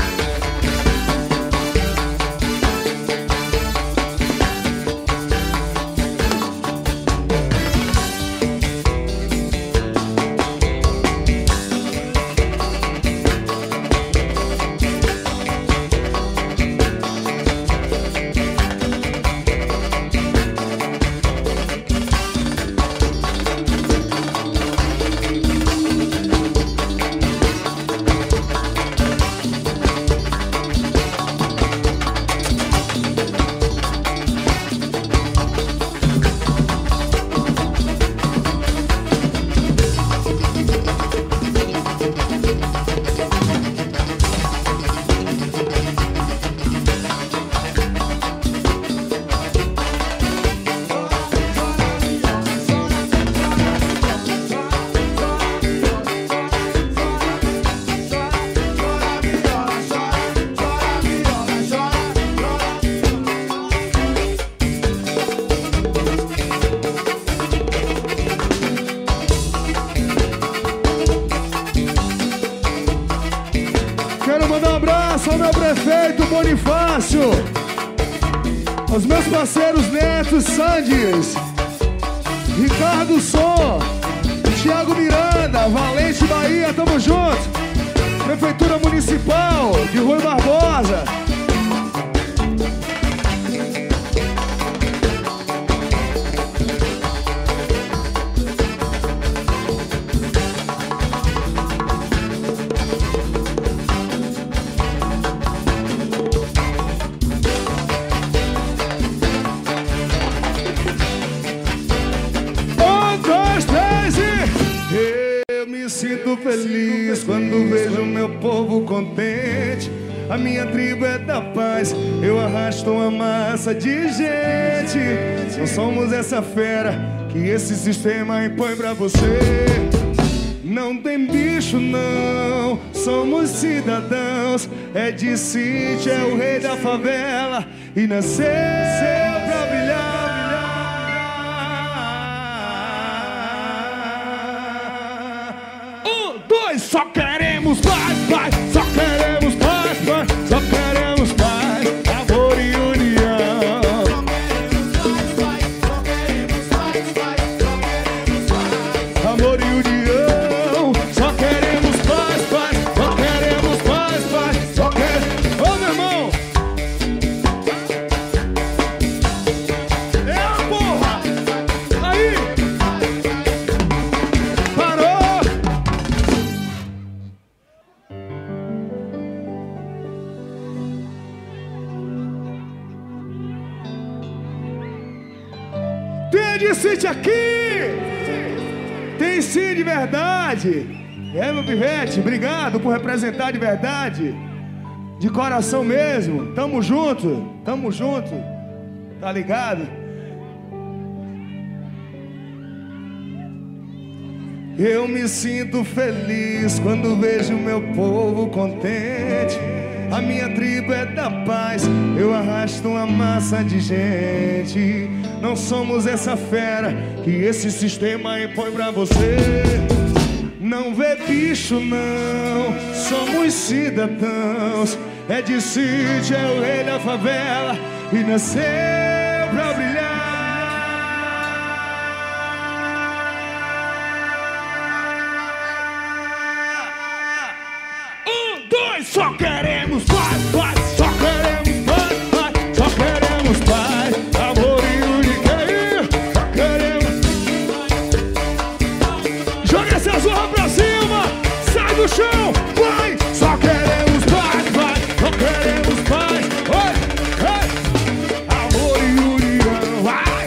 Quero mandar um abraço ao meu prefeito Bonifácio, aos meus parceiros Netos, Sandes, Ricardo Som, Thiago Miranda, Valente Bahia, tamo junto. Prefeitura Municipal de Rui Barbosa. Sinto feliz quando vejo meu povo contente. A minha tribo é da paz, eu arrasto uma massa de gente. Não somos essa fera que esse sistema impõe pra você. Não tem bicho não, somos cidadãos. É de Cid, é o rei da favela e nasceu pra brilhar. Só queremos paz, paz, só queremos paz, paz, só queremos paz, amor e união. Só queremos paz, paz, só queremos gente aqui. Tem sim, de verdade. Meu pivete, obrigado por representar de verdade. De coração mesmo. Tamo junto, tá ligado? Eu me sinto feliz quando vejo meu povo contente. A minha tribo é da paz, eu arrasto uma massa de gente. Não somos essa fera que esse sistema impõe pra você. Não vê bicho não, somos cidadãos. É de sítio, é o rei da favela e nasceu pra brilhar. 1, 2, só queremos paz, paz. Só queremos paz, paz. Só queremos paz, amor e unidade. Só queremos. Joga essa zorra pra cima, sai do chão, vai. Só queremos paz, paz. Só queremos paz, oi, oi. Amor e união, vai.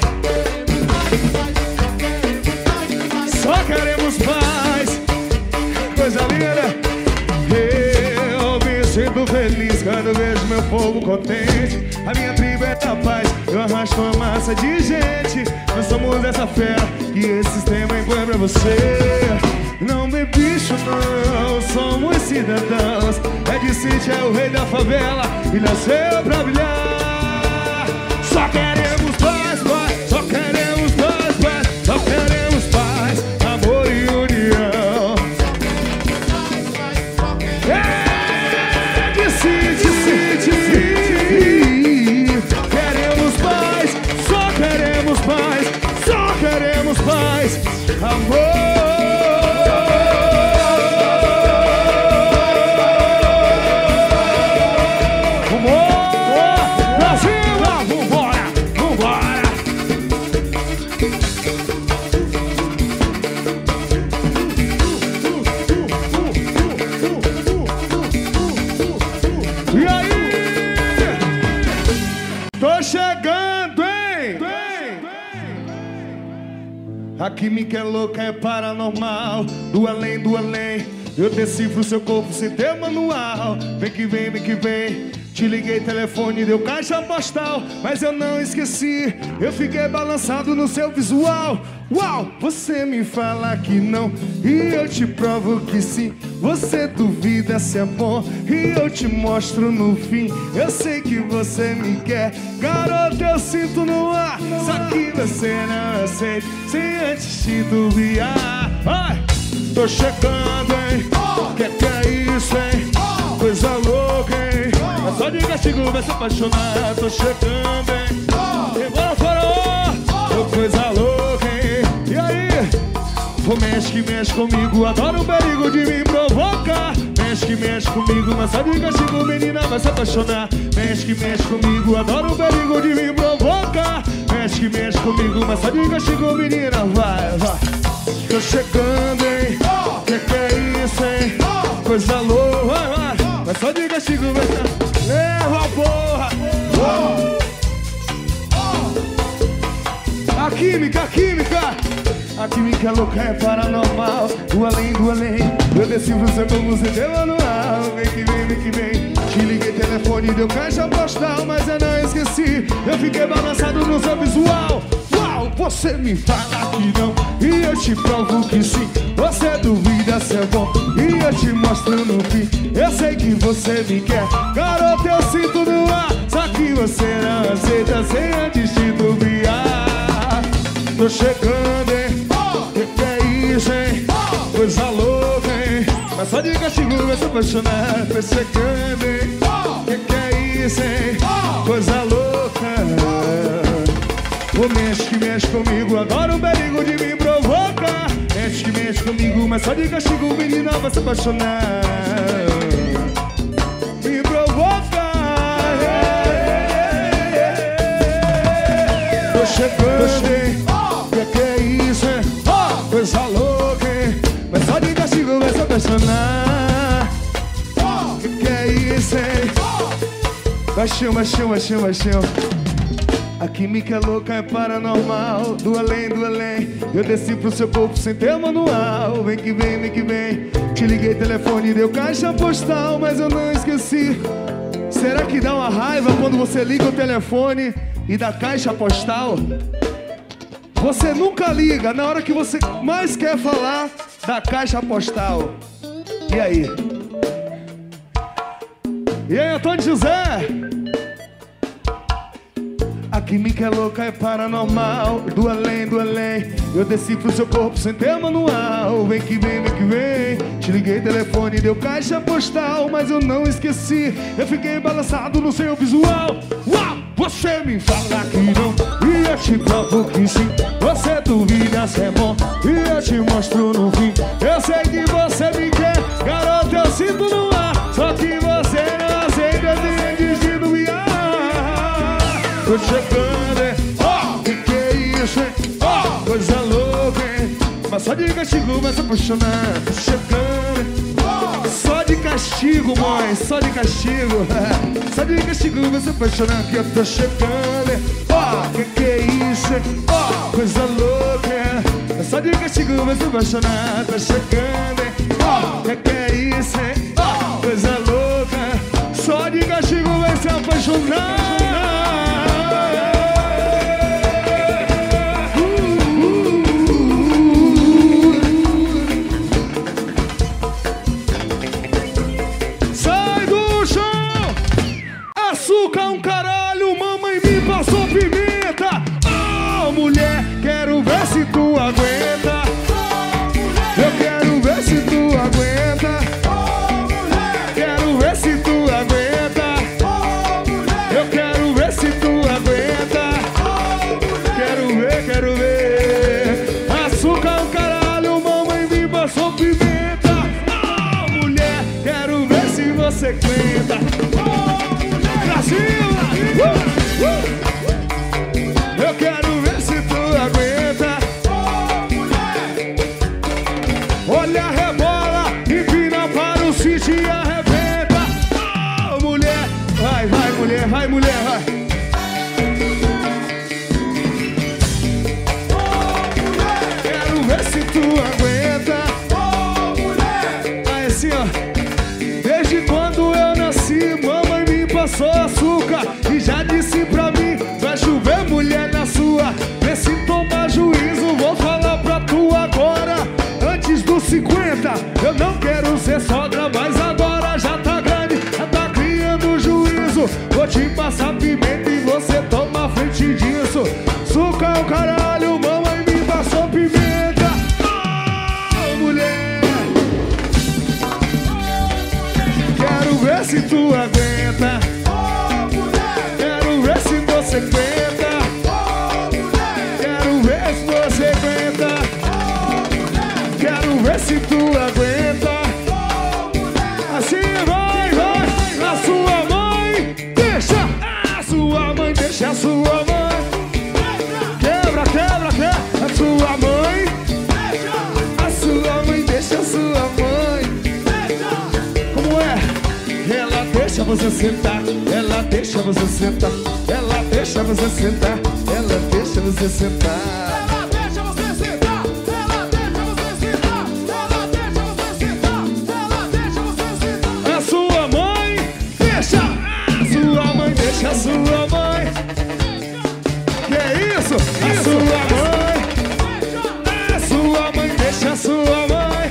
Só queremos paz, coisa linda. Eu me sinto feliz quando vejo meu povo contente. A minha tribo é da paz, eu arrasto uma massa de gente. Nós somos essa fera que esse sistema impõe pra você. Não vê bicho não, somos cidadãos. É de sítio, é o rei da favela e nasceu pra brilhar. Só queremos paz, paz. Só queremos paz, paz. Só queremos paz, amor e união. É de sítio, sítio. Queremos paz, só queremos paz. Só queremos paz, amor. A química é louca, é paranormal. Do além, do além. Eu decifro seu corpo sem ter manual. Vem que vem, vem que vem. Te liguei, telefone, deu caixa postal. Mas eu não esqueci, eu fiquei balançado no seu visual. Uau, você me fala que não e eu te provo que sim. Você duvida se é bom e eu te mostro no fim. Eu sei que você me quer, garoto, eu sinto no ar. Só que você não aceita sem antes te duvidar. Ai, tô chegando, hein? Que é isso, hein? Coisa louca, hein? Mas só de castigo vai se apaixonar. Tô chegando, hein? Embora farol, coisa louca, hein? E aí? Vou mexe que mexe comigo, adoro o perigo de me provocar. Mexe que mexe comigo, mas só de castigo menina vai se apaixonar. Mexe que mexe comigo, adoro o perigo de me provocar. Mexe que mexe comigo, mas só de castigo menina vai, vai. Tô chegando, hein? Que é isso, hein? Coisa louca, vai, vai. Mas só de castigo vai se... Leva a porra! A química, a química! A química louca é paranormal. Do além, do além. Eu decifro seu como você tem manual. Vem que vem, vem que vem. Te liguei, telefone, deu caixa postal. Mas eu não esqueci, eu fiquei balançado no seu visual. Uau, você me fala que não e eu te provo que sim. Você duvida se é bom e eu te mostro no fim. Eu sei que você me quer, garoto, eu sinto no ar. Só que você não aceita sem antes te duvidar. Tô chegando, hein? Que é isso, hein? Coisa louca, hein? Mas só de castigo vai se apaixonar. Tô chegando, hein? Que é isso, hein? Coisa louca. Ô, mexe que mexe comigo, adoro o perigo de me provocar. Mexe que mexe comigo, mas só de castigo menina vai se apaixonar. Me provoca. Tô chegando, hein? Que é isso, hein? Coisa louca, hein? Mas só de castigo vai se apaixonar. Que é isso, hein? Baixinho, baixinho, baixinho, baixinho. A química é louca, é paranormal. Do além, eu desci pro seu corpo sem ter manual. Vem que vem, vem que vem. Te liguei, telefone, deu caixa postal, mas eu não esqueci. Será que dá uma raiva quando você liga o telefone e dá caixa postal? Você nunca liga, na hora que você mais quer falar, da caixa postal. E aí? E aí, Antônio José? A química é louca, é paranormal. Do além, eu desci pro seu corpo sem ter manual. Vem que vem, vem que vem. Te liguei, telefone, deu caixa postal, mas eu não esqueci. Eu fiquei balançado no seu visual. Uau! Você me fala que não, e eu te provo que sim. Você duvida se é bom, e eu te mostro no fim. Eu sei que você me quer, garoto, eu sinto no ar. Só que você não aceita, eu tenho destino me ar. Tô chegando, que é isso, hein? Coisa louca, hein? Mas só de castigo vai se apaixonar. Tô chegando, só de castigo, mãe, só de castigo. Só de castigo vai se apaixonar. Que eu tô chegando, que é isso, hein? Coisa louca, só de castigo vai se apaixonar. Tô chegando, que é isso, hein? Coisa louca, só de castigo vai se apaixonar. Açúcar um caralho, mamãe me passou pimenta. Oh, mulher, quero ver se tu aguenta. Eu quero ver se tu aguenta. Quero ver se tu aguenta. Eu quero ver se tu aguenta. Quero ver. Açúcar um caralho, mamãe me passou pimenta. Oh, mulher, quero ver se você aguenta. Eu quero ver se tu aguenta. Olha, rebola, empina para o sítio e arrebenta. Oh, mulher, vai, mulher, vai, mulher, vai. Quero ver se tu aguenta. Aí assim, ó. Desde quando eu nasci, mamãe me passou açúcar e já disse pra mim: vai chover mulher na sua. Vê se toma juízo, vou falar pra tu agora. Antes dos 50, eu não quero ser sogra, mas agora já tá grande, já tá criando juízo. Vou te passar pimenta e você toma frente disso. Açúcar o caralho, mamãe me passou pimenta. Oh, mulher, quero ver se tu aguenta. Quero ver se você aguenta. Quero ver se você aguenta. Quero ver se tu aguenta. Assim vai, vai. A sua mãe deixa. A sua mãe deixa a sua mãe. Quebra, quebra, quebra. A sua mãe. A sua mãe deixa a sua mãe. Como é? Ela deixa você sentar. Ela deixa você sentar. Ela deixa você sentar. Ela deixa você sentar. Ela deixa você sentar. Ela deixa você sentar. Ela deixa você sentar. Ela deixa você sentar. A sua mãe deixa. A sua mãe deixa a sua mãe. Que é isso? A sua mãe. A sua mãe deixa a sua mãe.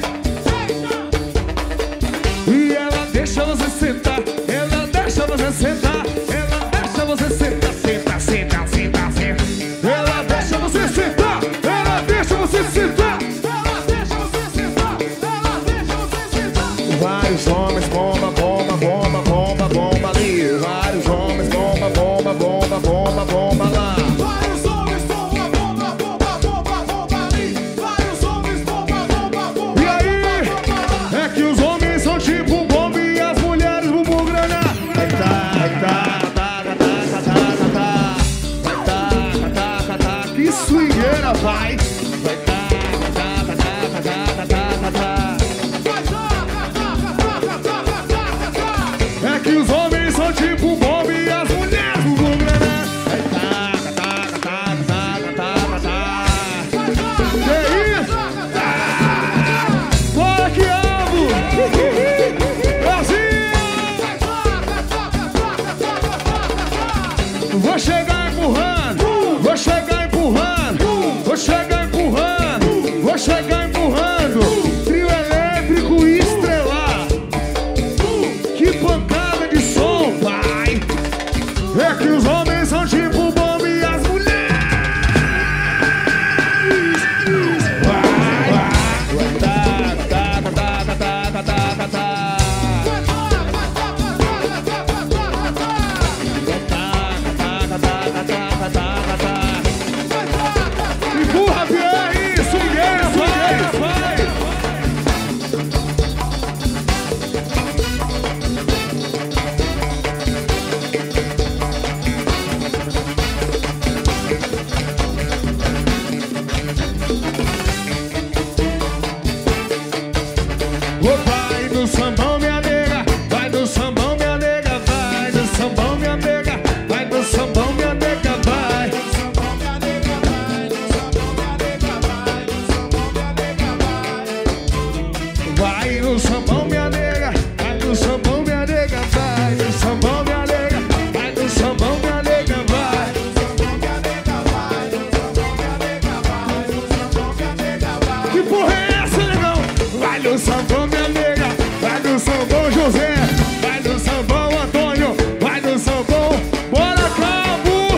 E ela deixa você sentar. Ela deixa você sentar. Ela deixa você sentar. Senta, senta, senta, senta. Ela deixa você sentar. Ela deixa você sentar. Ela deixa você sentar. Ela deixa você sentar. Vários homens, bomba, bomba, bomba, bomba, bomba ali. Vários homens, bomba, bomba, bomba, bomba, bomba lá. Vários homens, bomba, bomba, bomba, bomba, bomba ali. Vários homens, bomba, bomba, bomba. E aí? É que os homens são tipo bomba e as mulheres bumbum grana. Vai tá, taca, taca, taca, taca. Vai taca, taca, taca. Que swingueira, vai. Vai taca, vou chegar empurrando, trio elétrico e estrelar. Que pancada de som, pai. É que os homens são tipo bomba e as mulheres. Empurra, Pierre, isso, vai. Vai no sambão, minha nega, vai no sambão, minha nega, vai no sambão, minha nega, vai no sambão, minha nega, vai. Vai no sambão, minha nega, vai no sambão, minha nega, vai no sambão, minha nega, vai no sambão, minha nega, vai. Que porra é essa, negão? Vai no sambão, minha nega, vai no sambão, José, vai no sambão, Antônio, vai no sambão, bora, Cabo!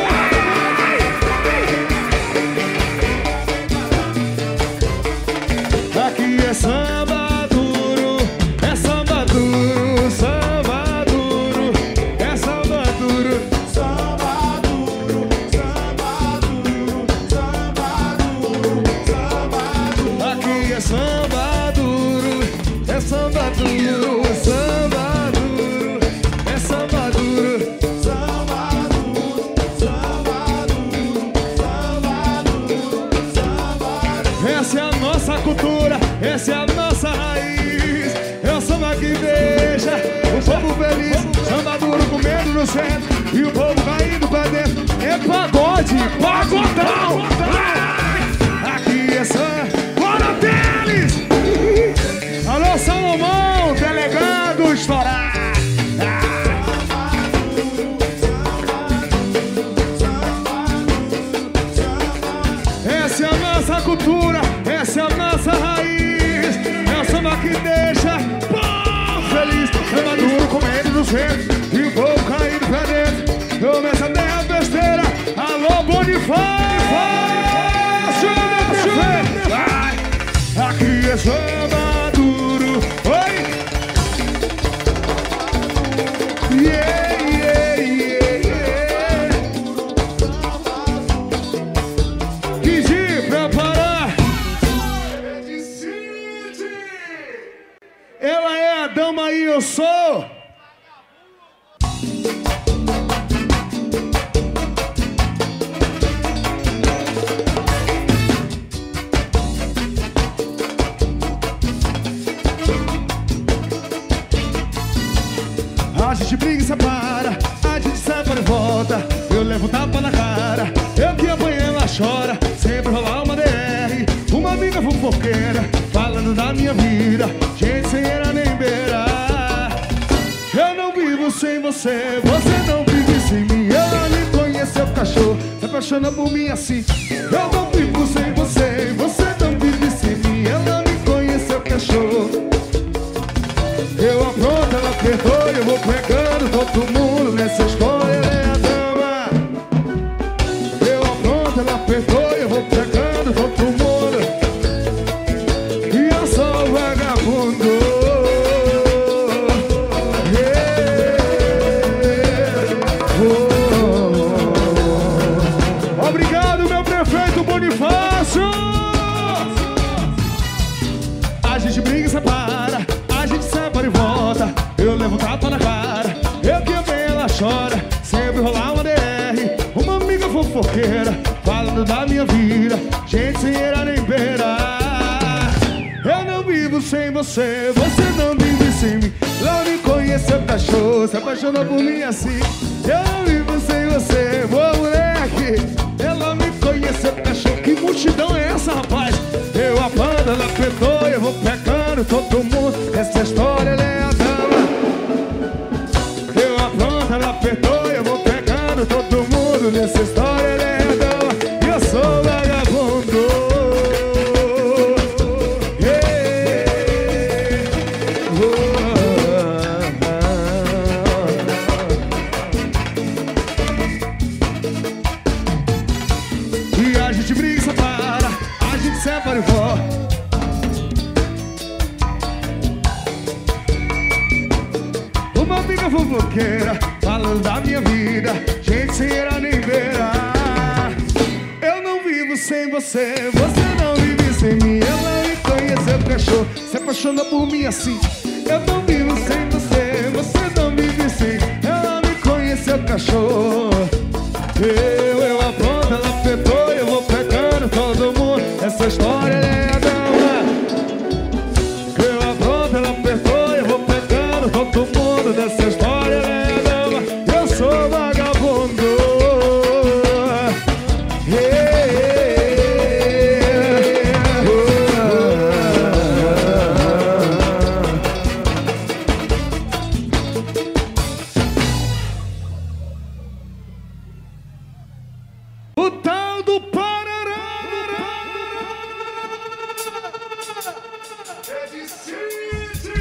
Aqui é samba duro, é samba duro, samba duro, é samba duro, Samba duro, samba duro, samba duro, samba duro. aqui é samba duro, é samba duro, samba duro, é samba duro. Samba duro, samba duro, samba duro, samba duro. Essa é a nossa cultura, essa é a nossa raiz. É o samba que deixa o povo feliz. Samba duro comendo no centro e o povo caindo pra dentro. É pagode, pagodão. Aqui é samba, bora deles. Alô, Salomão, delegado estourar. Essa é a nossa cultura, essa é a nossa raiz. É o samba que deixa o povo feliz. Samba duro comendo no centro e o povo caindo pra dentro. Começa a ter a besteira. Alô, Bonifácio, vai. Aqui é samba duro. Oi! Yeah, yeah, yeah, yeah. Pedi pra parar. Ela é a dama e eu sou. A gente briga e separa, a gente separa e volta. Eu levo um tapa na cara, eu que apanhei ela chora. Sempre rolar uma DR, uma amiga fofoqueira, falando da minha vida, gente sem era nem beira. Eu não vivo sem você, você não vive sem mim. Eu não lhe conheceu cachorro, se apaixona por mim assim. Eu não vivo sem você, você não vive sem mim. Eu não lhe conheceu cachorro. Eu apronto, ela perdoa, eu vou pegando todo mundo nessa escola, ela é a dama. Eu apronto, ela perdoa, eu vou pegando todo mundo. E eu sou o vagabundo. Obrigado, meu prefeito Bonifácio. A gente briga e separa, a gente separa e volta. Eu levo um tapa na cara, eu que amei, ela chora. Sempre rolar uma DR, uma amiga fofoqueira, falando da minha vida, gente sem era nem beira. Eu não vivo sem você, você não vive sem mim. Lá me conheceu cachorro, se apaixonou por mim assim. Eu não vivo sem você, ô moleque. Ela me conheceu cachorro, que multidão é essa, rapaz? Eu apando, ela perdoa, eu vou pecando todo mundo. Essa história, ela é a dama. Eu apronto, ela perdoa, eu vou pecando todo mundo. Nessa história, ela é a dama. E eu sou vagabundo. separe fora. Uma amiga fofoqueira falando da minha vida, gente sem era nem beira. Eu não vivo sem você, você não vive sem mim. Ela me conheceu, cachorro, se apaixona por mim assim. Eu não vivo sem você, você não vive sem. Ela me conheceu, cachorro. Eu apronto, ela apertou, eu vou pegando todo mundo. Essa história é a dama. Eu apronto, ela apertou, eu vou pegando todo mundo. Dessa história é a dama. Eu sou vagabundo. O tal do Parará é de City.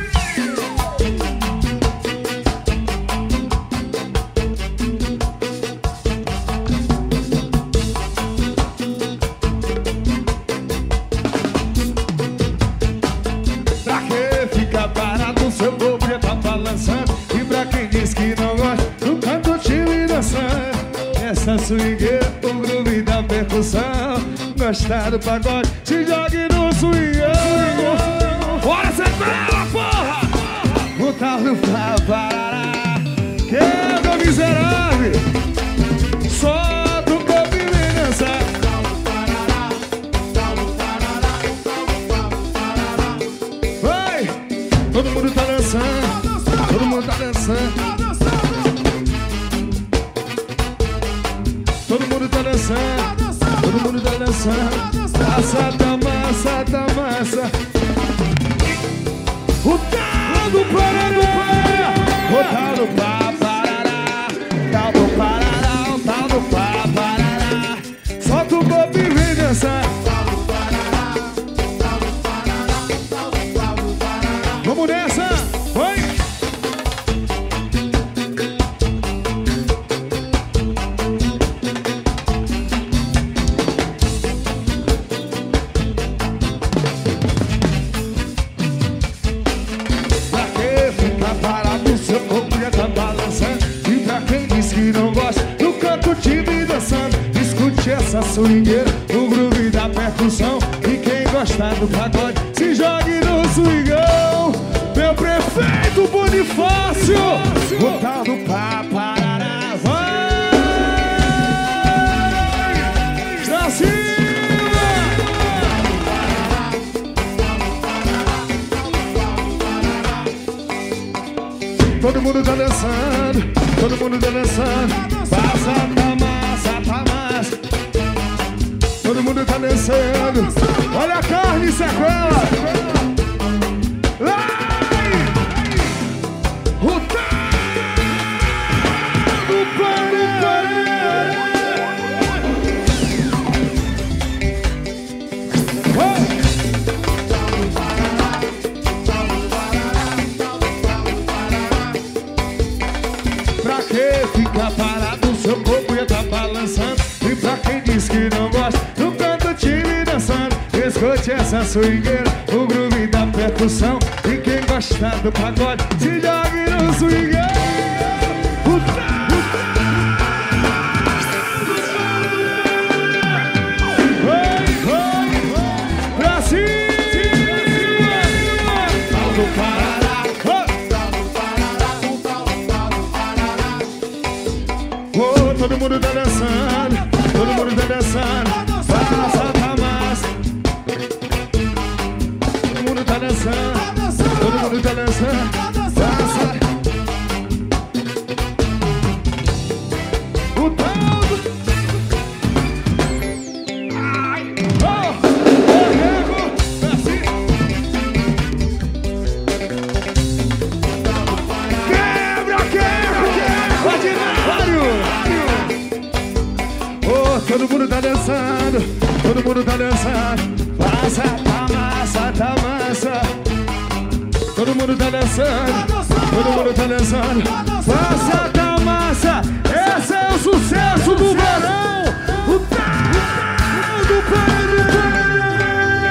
Pra que ficar parado, seu corpo já tá balançando. E pra quem diz que não gosta, no canto time dançando. Essa swingueira, o groove da percussão. Gostar do pagode, se jogue no swingão. Bora ser bela, porra! O tal do Parará, quebra miserável. Solta o corpo e vem dançar. Vai! Todo mundo tá dançando, todo mundo tá dançando. Todo mundo tá dançando, todo mundo tá dançando. Massa da massa da massa. O tal do Parará, o tal do Parará, tal do Parará, o tal do Parará. Solta o corpo e vem dançar. Vamos nessa, vai! Essa swingueira, o groove da percussão. E quem gostar do pagode, se jogue no swingão. Meu prefeito Bonifácio, o tal do Parará. Vai! Pra cima! Todo mundo tá dançando, todo mundo tá dançando. Passa da massa, tá massa. Todo mundo tá dançando. Olha a carne, sequela. Vai! O tal do Parará. Pra que ficar parado? Seu corpo já tá balançando. E pra quem diz que não gosta, no canto time dançando. Escute essa swingueira, o groove da percussão. E quem gosta do pagode, se jogue no swingão. Pra cima! Tal do Parará. Oh, todo mundo tá dançando, todo mundo tá dançando. Passa da massa. Todo mundo tá dançando, todo mundo tá dançando. Passa. O tal do... Ai! Oh! Nego! Pra cima! Quebra, quebra! Ordinário! Oh, todo mundo tá dançando, todo mundo tá dançando. Passa da massa, da massa. Todo mundo tá dançando, todo mundo tá dançando. Passa da massa. Esse é o sucesso do verão. O tal do Parará.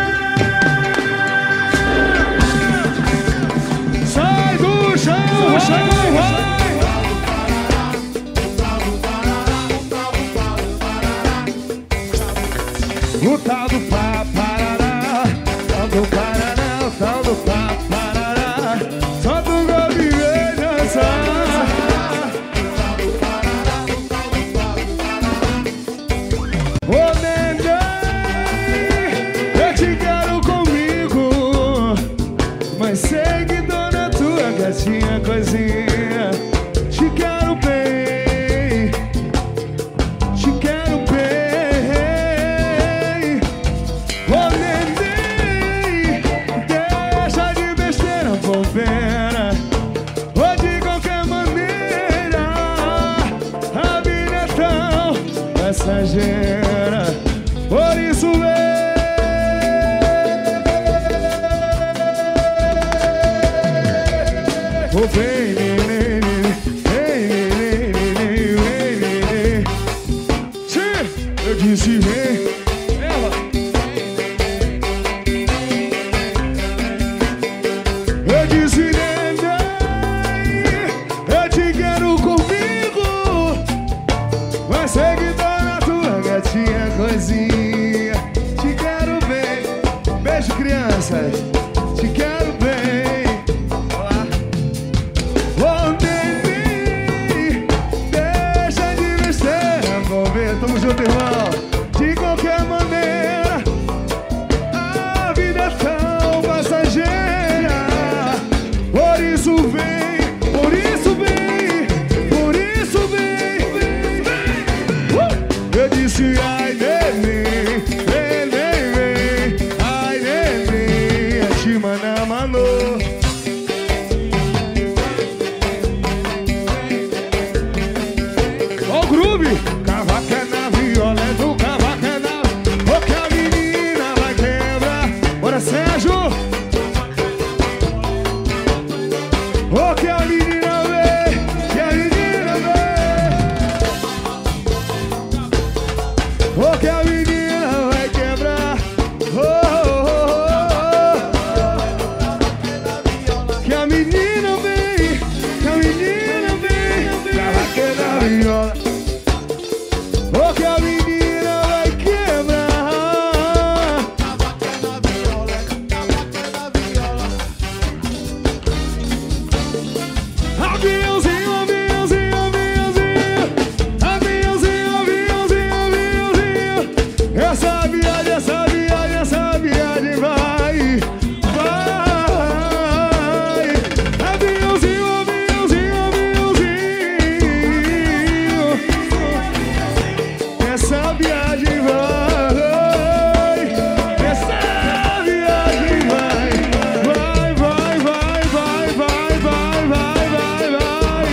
te quero comigo, mas seguidor na tua gatinha coisinha. Te quero bem, te quero bem. Ô neném, deixa de besteira, bobeira. Ou de qualquer maneira, a vida é tão passageira. Por isso oh, vem, neném, vem, neném, vem, neném. Sim, eu disse vem. Eu disse neném, eu te quero comigo, mas seguidor na tua gatinha coisinha. Te quero bem, beijo criança, te quero bem. Tamo junto, irmão. De qualquer maneira, a vida é tão passageira. Por isso vem, por isso vem, por isso vem, vem, vem. Eu disse ai neném, vem, vem, vem. Ai neném, a te manou. Ó o groove. Cavaca na viola, é do cavaca na... Ô, que a menina vai quebrar. Bora, Sérgio. Ô, que a menina vem, que a menina vem. Ô, que a menina vai quebrar. Oh, oh, oh, oh. Que a menina vem, que a menina vem. Cavaca na viola. Oh, que a menina vai quebrar. Cavaca na viola, cavaca na viola. Aviãozinho, aviãozinho, aviãozinho. Aviãozinho, aviãozinho, aviãozinho. Essa viagem vai, vai. Aviãozinho, aviãozinho, aviãozinho. Essa viagem vai, essa viagem vai, vai, vai, vai, vai, vai, vai, vai, vai, vai.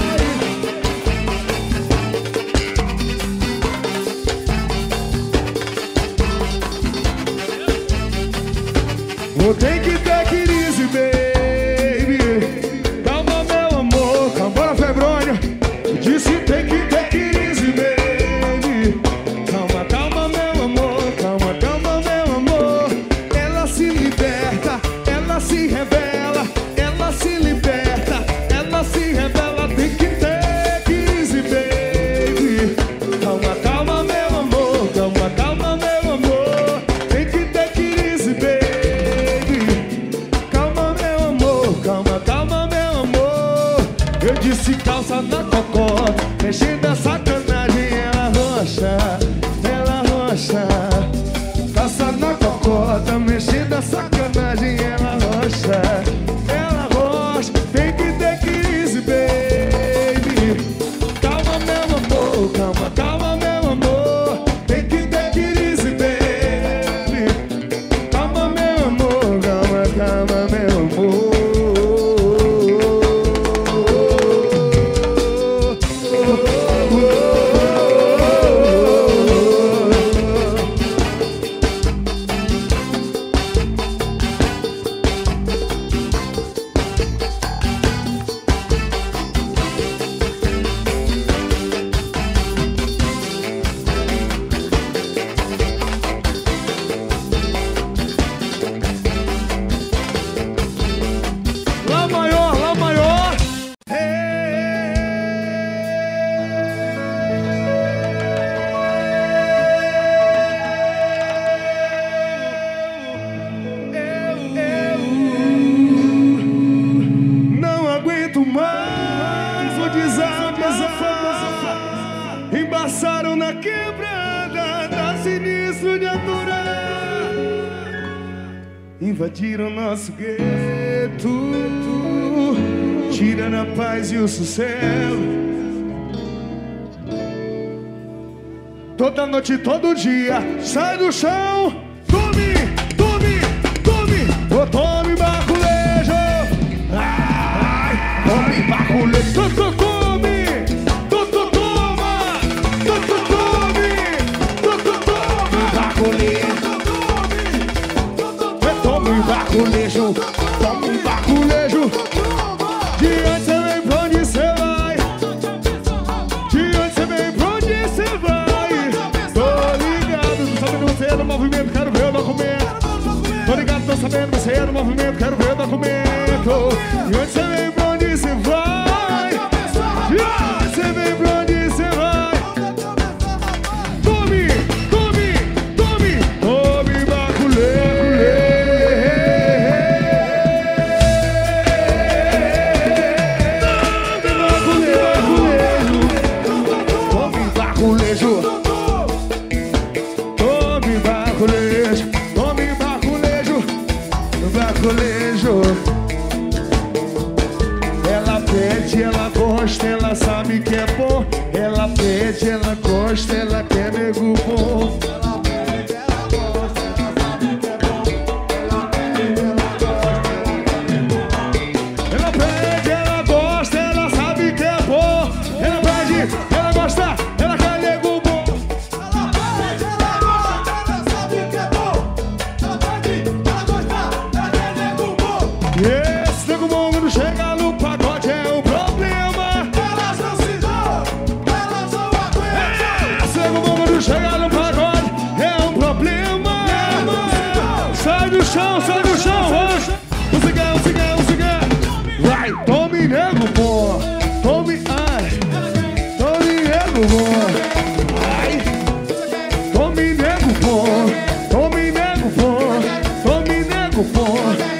Vou ter que ter crise, baby. Calma, meu amor, calma, bora, Febrônio. Eu disse tem que ter crise, baby. Calma, calma, meu amor, calma, calma, meu amor. Ela se liberta, ela se revela, ela se liberta, ela se revela. Tem que ter crise, baby. Calma, calma, meu amor, calma, calma, meu amor. Tem que ter crise, baby. Calma, meu amor, calma, calma, meu amor. Eu disse calça na cocota, mexendo a sacanagem, ela roxa, ela roxa. Calça na cocota, mexendo a sacanagem, ela roxa, ela roxa. Tem que ter crise, baby. Calma, meu amor, calma, calma, meu amor. Tem que ter crise, baby. Calma, meu amor, calma, calma, meu amor. invadiram nosso gueto, tirando a paz e o sossego. Toda noite, todo dia, sai do chão. Tome, tome, tome. Ô, tome baculejo. Ai, tome baculejo. Tome, toma. Tome baculejo. Tome baculejo. Tome baculejo. De onde você vem, pra onde você vai? De onde você vem, pra onde você vai? Você é do movimento, quero ver o documento. Tô ligado, tô sabendo, você é do movimento, quero ver o documento. E onde você vem, pra onde você vai? E onde você vem, pra onde você vai? Tome, tome, tome, tome baculejo. Tome baculejo. Tome baculejo, baculejo. Ela pede, ela gosta, ela sabe que é bom. Ela pede, ela gosta, ela quer nego bom. Ela pede, ela gosta, ela sabe que é bom. Ela pede, ela gosta, ela quer nego bom. Esse nego bom quando chega no pagode é um problema. Elas não se dão, elas não aguentam. Esse nego bom quando chega no pagode é um problema. Sai do chão, hoje. O vai, tome nego bom. Tome, ai. Tome nego bom. Ai. Tome nego bom. Tome nego bom. Tome nego bom.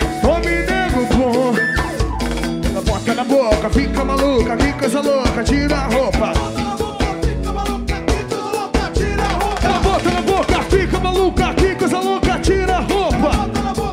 Bota na boca, fica maluca, que coisa louca, tira a roupa. Ela bota na boca, fica maluca, que coisa louca, tira a roupa.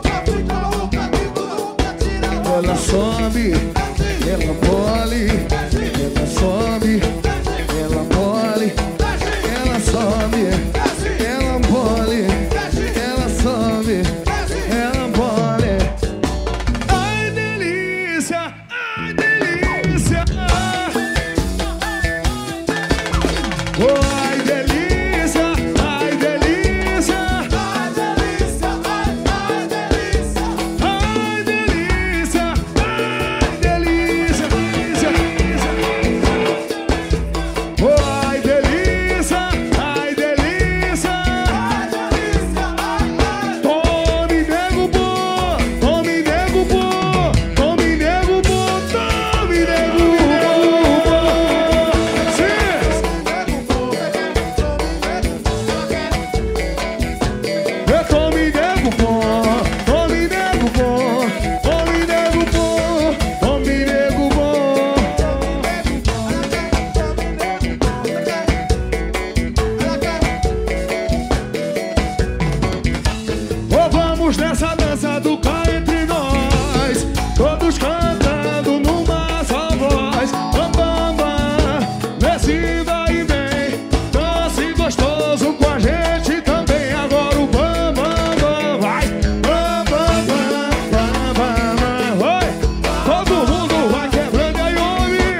Ela sobe, ela bole, ela sobe, ela bole, ela sobe, ela bole, ela sobe, ela bole. Ai, delícia! Ai, delícia! Oh, ai, delícia! Ai, delícia! Ai, delícia, ai, delícia. Ai, delícia! Ai, delícia! Oh, ai, delícia! Ai, delícia! Tome nego bom! Tome nego bom! Tome nego bom! Tome nego bom! Sim! Eu tome nego bom! Tome nego bom! Tome nego bom! Tome nego bom! Oh, vamos nessa dança do cá entre nós, todos cantando numa só voz. Bam, bam, bam, nesse vai e vem, dance gostoso com a gente também. Agora o bam, bam, bam, vai. Bam, bam, bam, bam, bam, bam. Oi! Todo mundo vai quebrando aí, homem.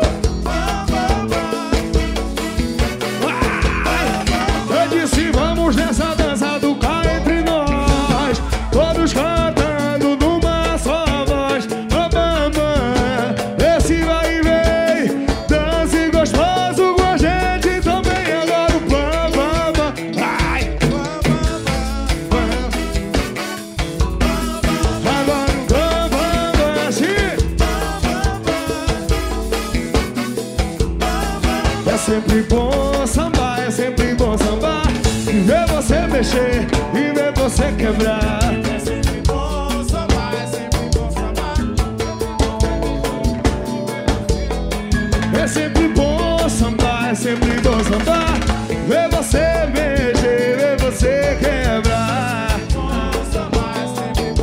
Eu disse, vamos nessa dança do cá entre nós, todos cantando numa só voz. Bam, bam, bam, esse vai e vem, dance gostoso com a gente também. Agora o bam, bam, bam, ai. Agora o bam, bam, bam, sim. É sempre bom sambar, é sempre bom sambar, e ver você mexer, e ver você quebrar. É sempre bom sambar, é sempre bom sambar. É sempre bom sambar, é sempre bom sambar, ver você mexer, ver você quebrar. Bom sambar, é sempre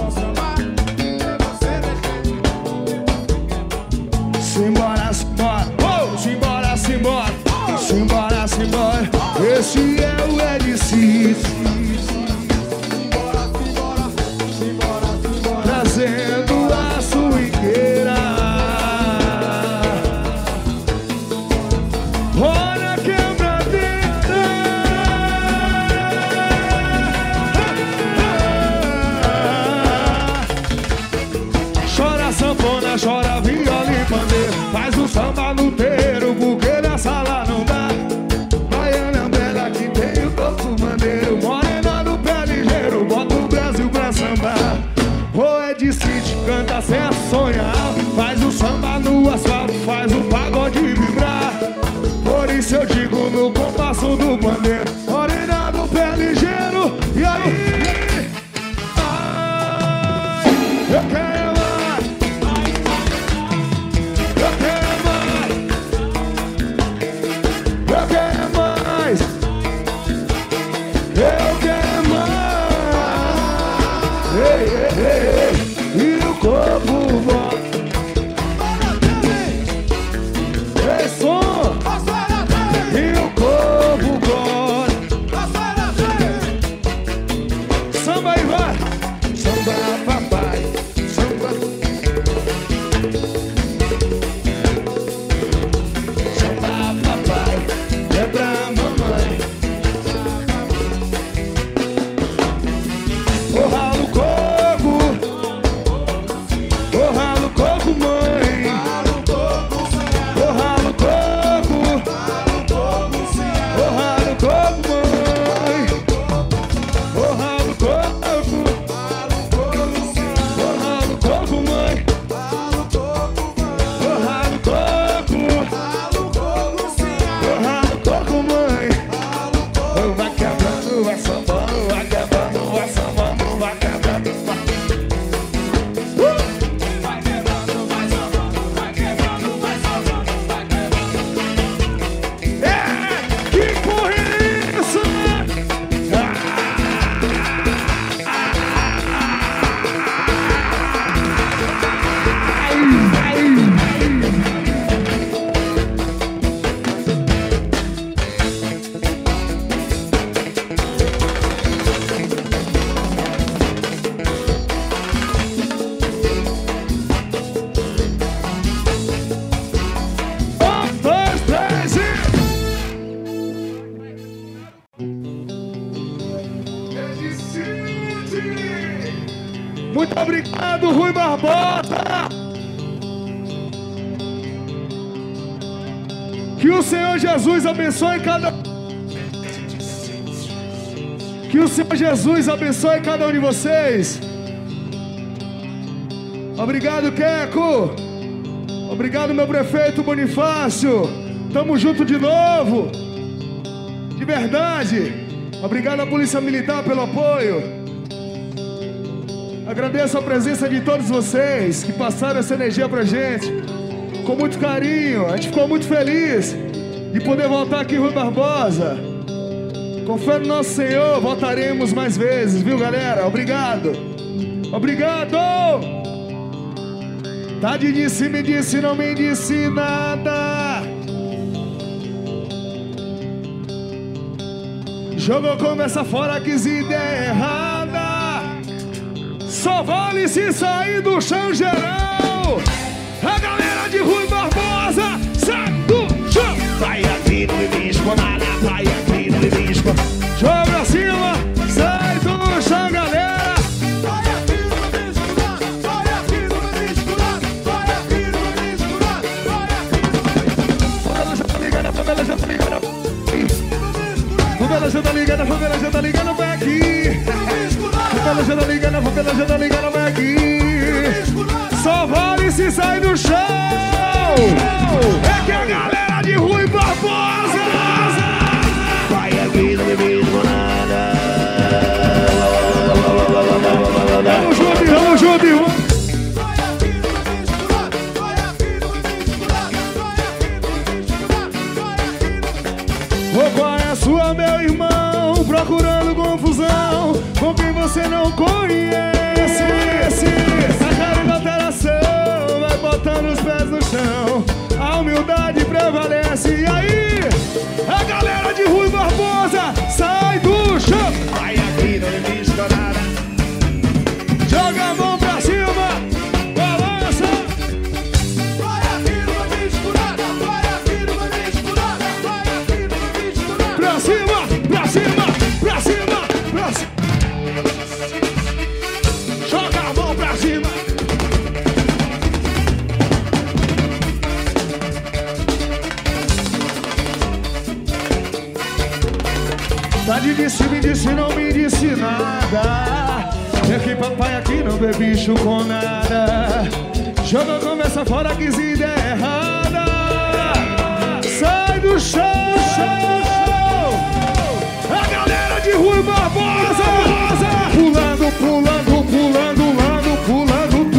Eu quero mais. Eu quero mais. Eu quero mais. Eu quero mais. Ei, ei, ei, ei. E o corpo volta. Ei, som. E o corpo volta. Samba aí, vai. Samba, papai. Samba. Samba, papai. É pra mamãe. Porra no coco. Porra no coco, mãe. Porra no coco. Porra no coco, mãe. Porra no coco. Porra no coco, mãe. Porra no coco. Porra no coco, mãe. Vai quebrando, vai sambando, vai quebrando, vai sambando, vai quebrando. É, que porra é essa? Dois, três e... Muito obrigado, Rui Barbosa. Que o Senhor Jesus abençoe cada... Que o Senhor Jesus abençoe cada um de vocês. Obrigado, Queco. Obrigado, meu prefeito Bonifácio. Tamo junto de novo. De verdade. Obrigado à Polícia Militar pelo apoio. Agradeço a presença de todos vocês que passaram essa energia pra gente. Com muito carinho. A gente ficou muito feliz de poder voltar aqui em Rui Barbosa. Com fé no nosso Senhor, voltaremos mais vezes, viu, galera? Obrigado. Obrigado. Tade disse, me disse, não me disse nada. Jogou conversa fora, quis ideia errada. Só vale se sair do chão geral. A galera de Rui Barbosa sai do chão. Vai aqui, não me bisco nada. Vai aqui, não me bisco. Joga pra cima, sai do chão, galera. Favela já tá ligando, favela já tá ligando, favela já tá ligando, vai aqui. Favela já tá ligando, favela já tá ligando, vai aqui. Só vale se sair do chão. É que a galera de Rui Barbosa vai aqui, não me mesmo nada. Vamos junto, vamos junto, irmão. Qual é a sua, meu irmão? Procurando confusão com quem você não conhece. A cara da alteração vai botando os pés no chão. A humildade prevalece. E aí, a galera de Rui Barbosa sai do chão. Vai aqui, não me nada. Joga a mão pra cima, balança. Vai aqui, não me nada. Vai aqui, não me nada. Vai aqui, não me nada. Pra cima, pra cima, pra cima, pra cima. Joga a mão pra cima. Tade disse, me disse, não me disse nada. É que papai aqui não bebe bicho com nada. Joga conversa fora, quis ideia errada. Sai do chão. A galera de Rui Barbosa pulando, pulando, pulando, lado, pulando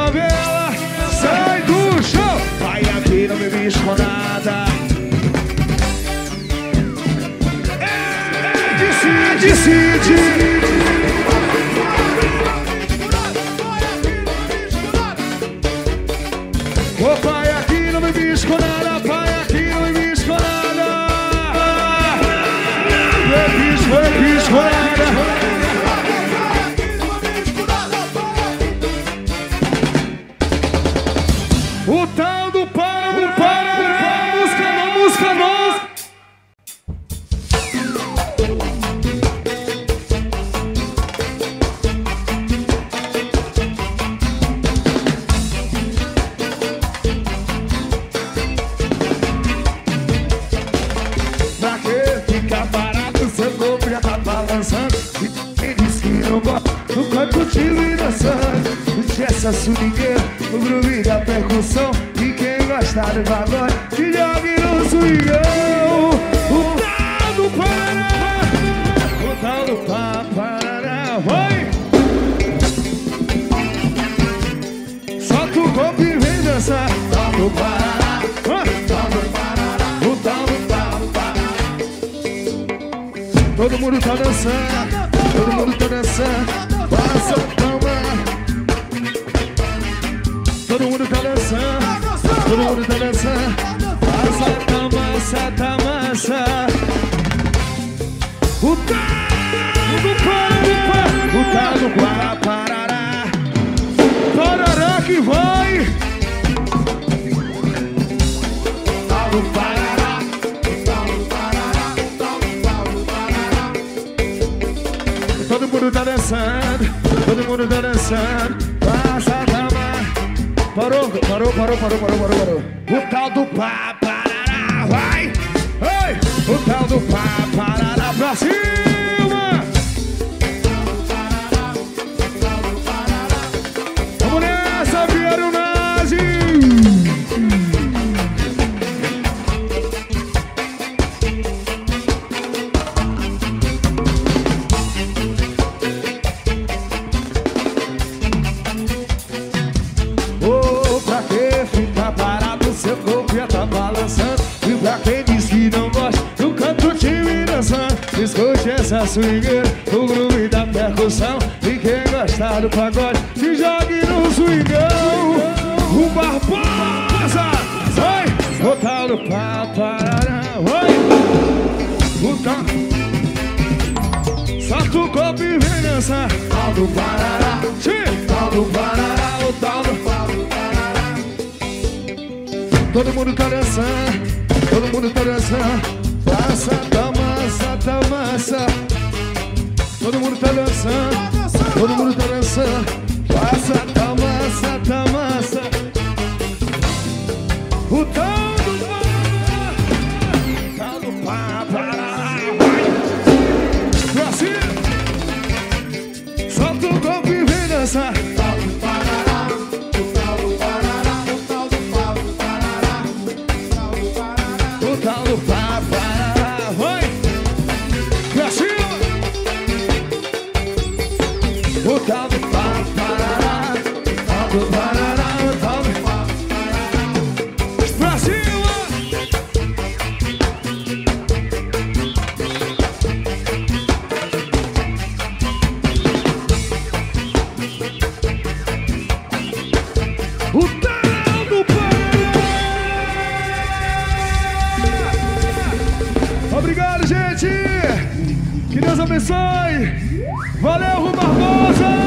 favela, sai do chão. Vai aqui, não me bicho com nada. Decide. Ô pai aqui, não me bicho com nada. Pai aqui, não me bicho com nada. Me bicho com nada. O tal do Parará, música nova. Pra que ficar parado, seu corpo já tá balançando. Quem disse que não gosta, no canto contigo e dançando. Essa swingueira, o groove da percussão. E quem gosta do pagode, que jogue no swingão. O tal do Parará, o tal do Parará, vai! Solta o corpo e vem dançar. O tal do Parará, o tal do Parará. Todo mundo tá dançando, todo mundo tá dançando. Passa a palma. Todo mundo tá dançando, todo mundo tá dançando. Passa, tá massa. O tal do Parará, Parará que vai. Tal do Parará, todo mundo tá dançando, todo mundo tá dançando. Passa, tá massa. Parou. O tal do Parará, vai! Ei! O tal do Parará pra cima! Vamos nessa, Piero Nazi! Pra que ficar parado, seu corpo já tá balançando. E pra quem diz que não gosta, no canto time dançando. Escute essa swingueira, o groove da percussão. E quem gosta do pagode, se jogue no swingão. O Barbosa, vai! O tal do Parará, vai! O tal... Solta o corpo e vem dançar. Tal do Parará, sim! Tal do Parará, o tal do Parará. Todo mundo tá dançando, todo mundo tá dançando. Passa, tá massa. Todo mundo tá dançando, todo mundo tá dançando. Passa, tá massa. O tal do Parará, pra cima. Solta o corpo e vem dançar. Tal do Parará, o tal do Parará, o tal do Parará. O tal do Parará, vai! Pra cima! O tal do Parará, o tal do Parará, o tal do Parará. Pra cima! O tal do Parará! Obrigado, gente! Que Deus abençoe! Valeu, Rui Barbosa!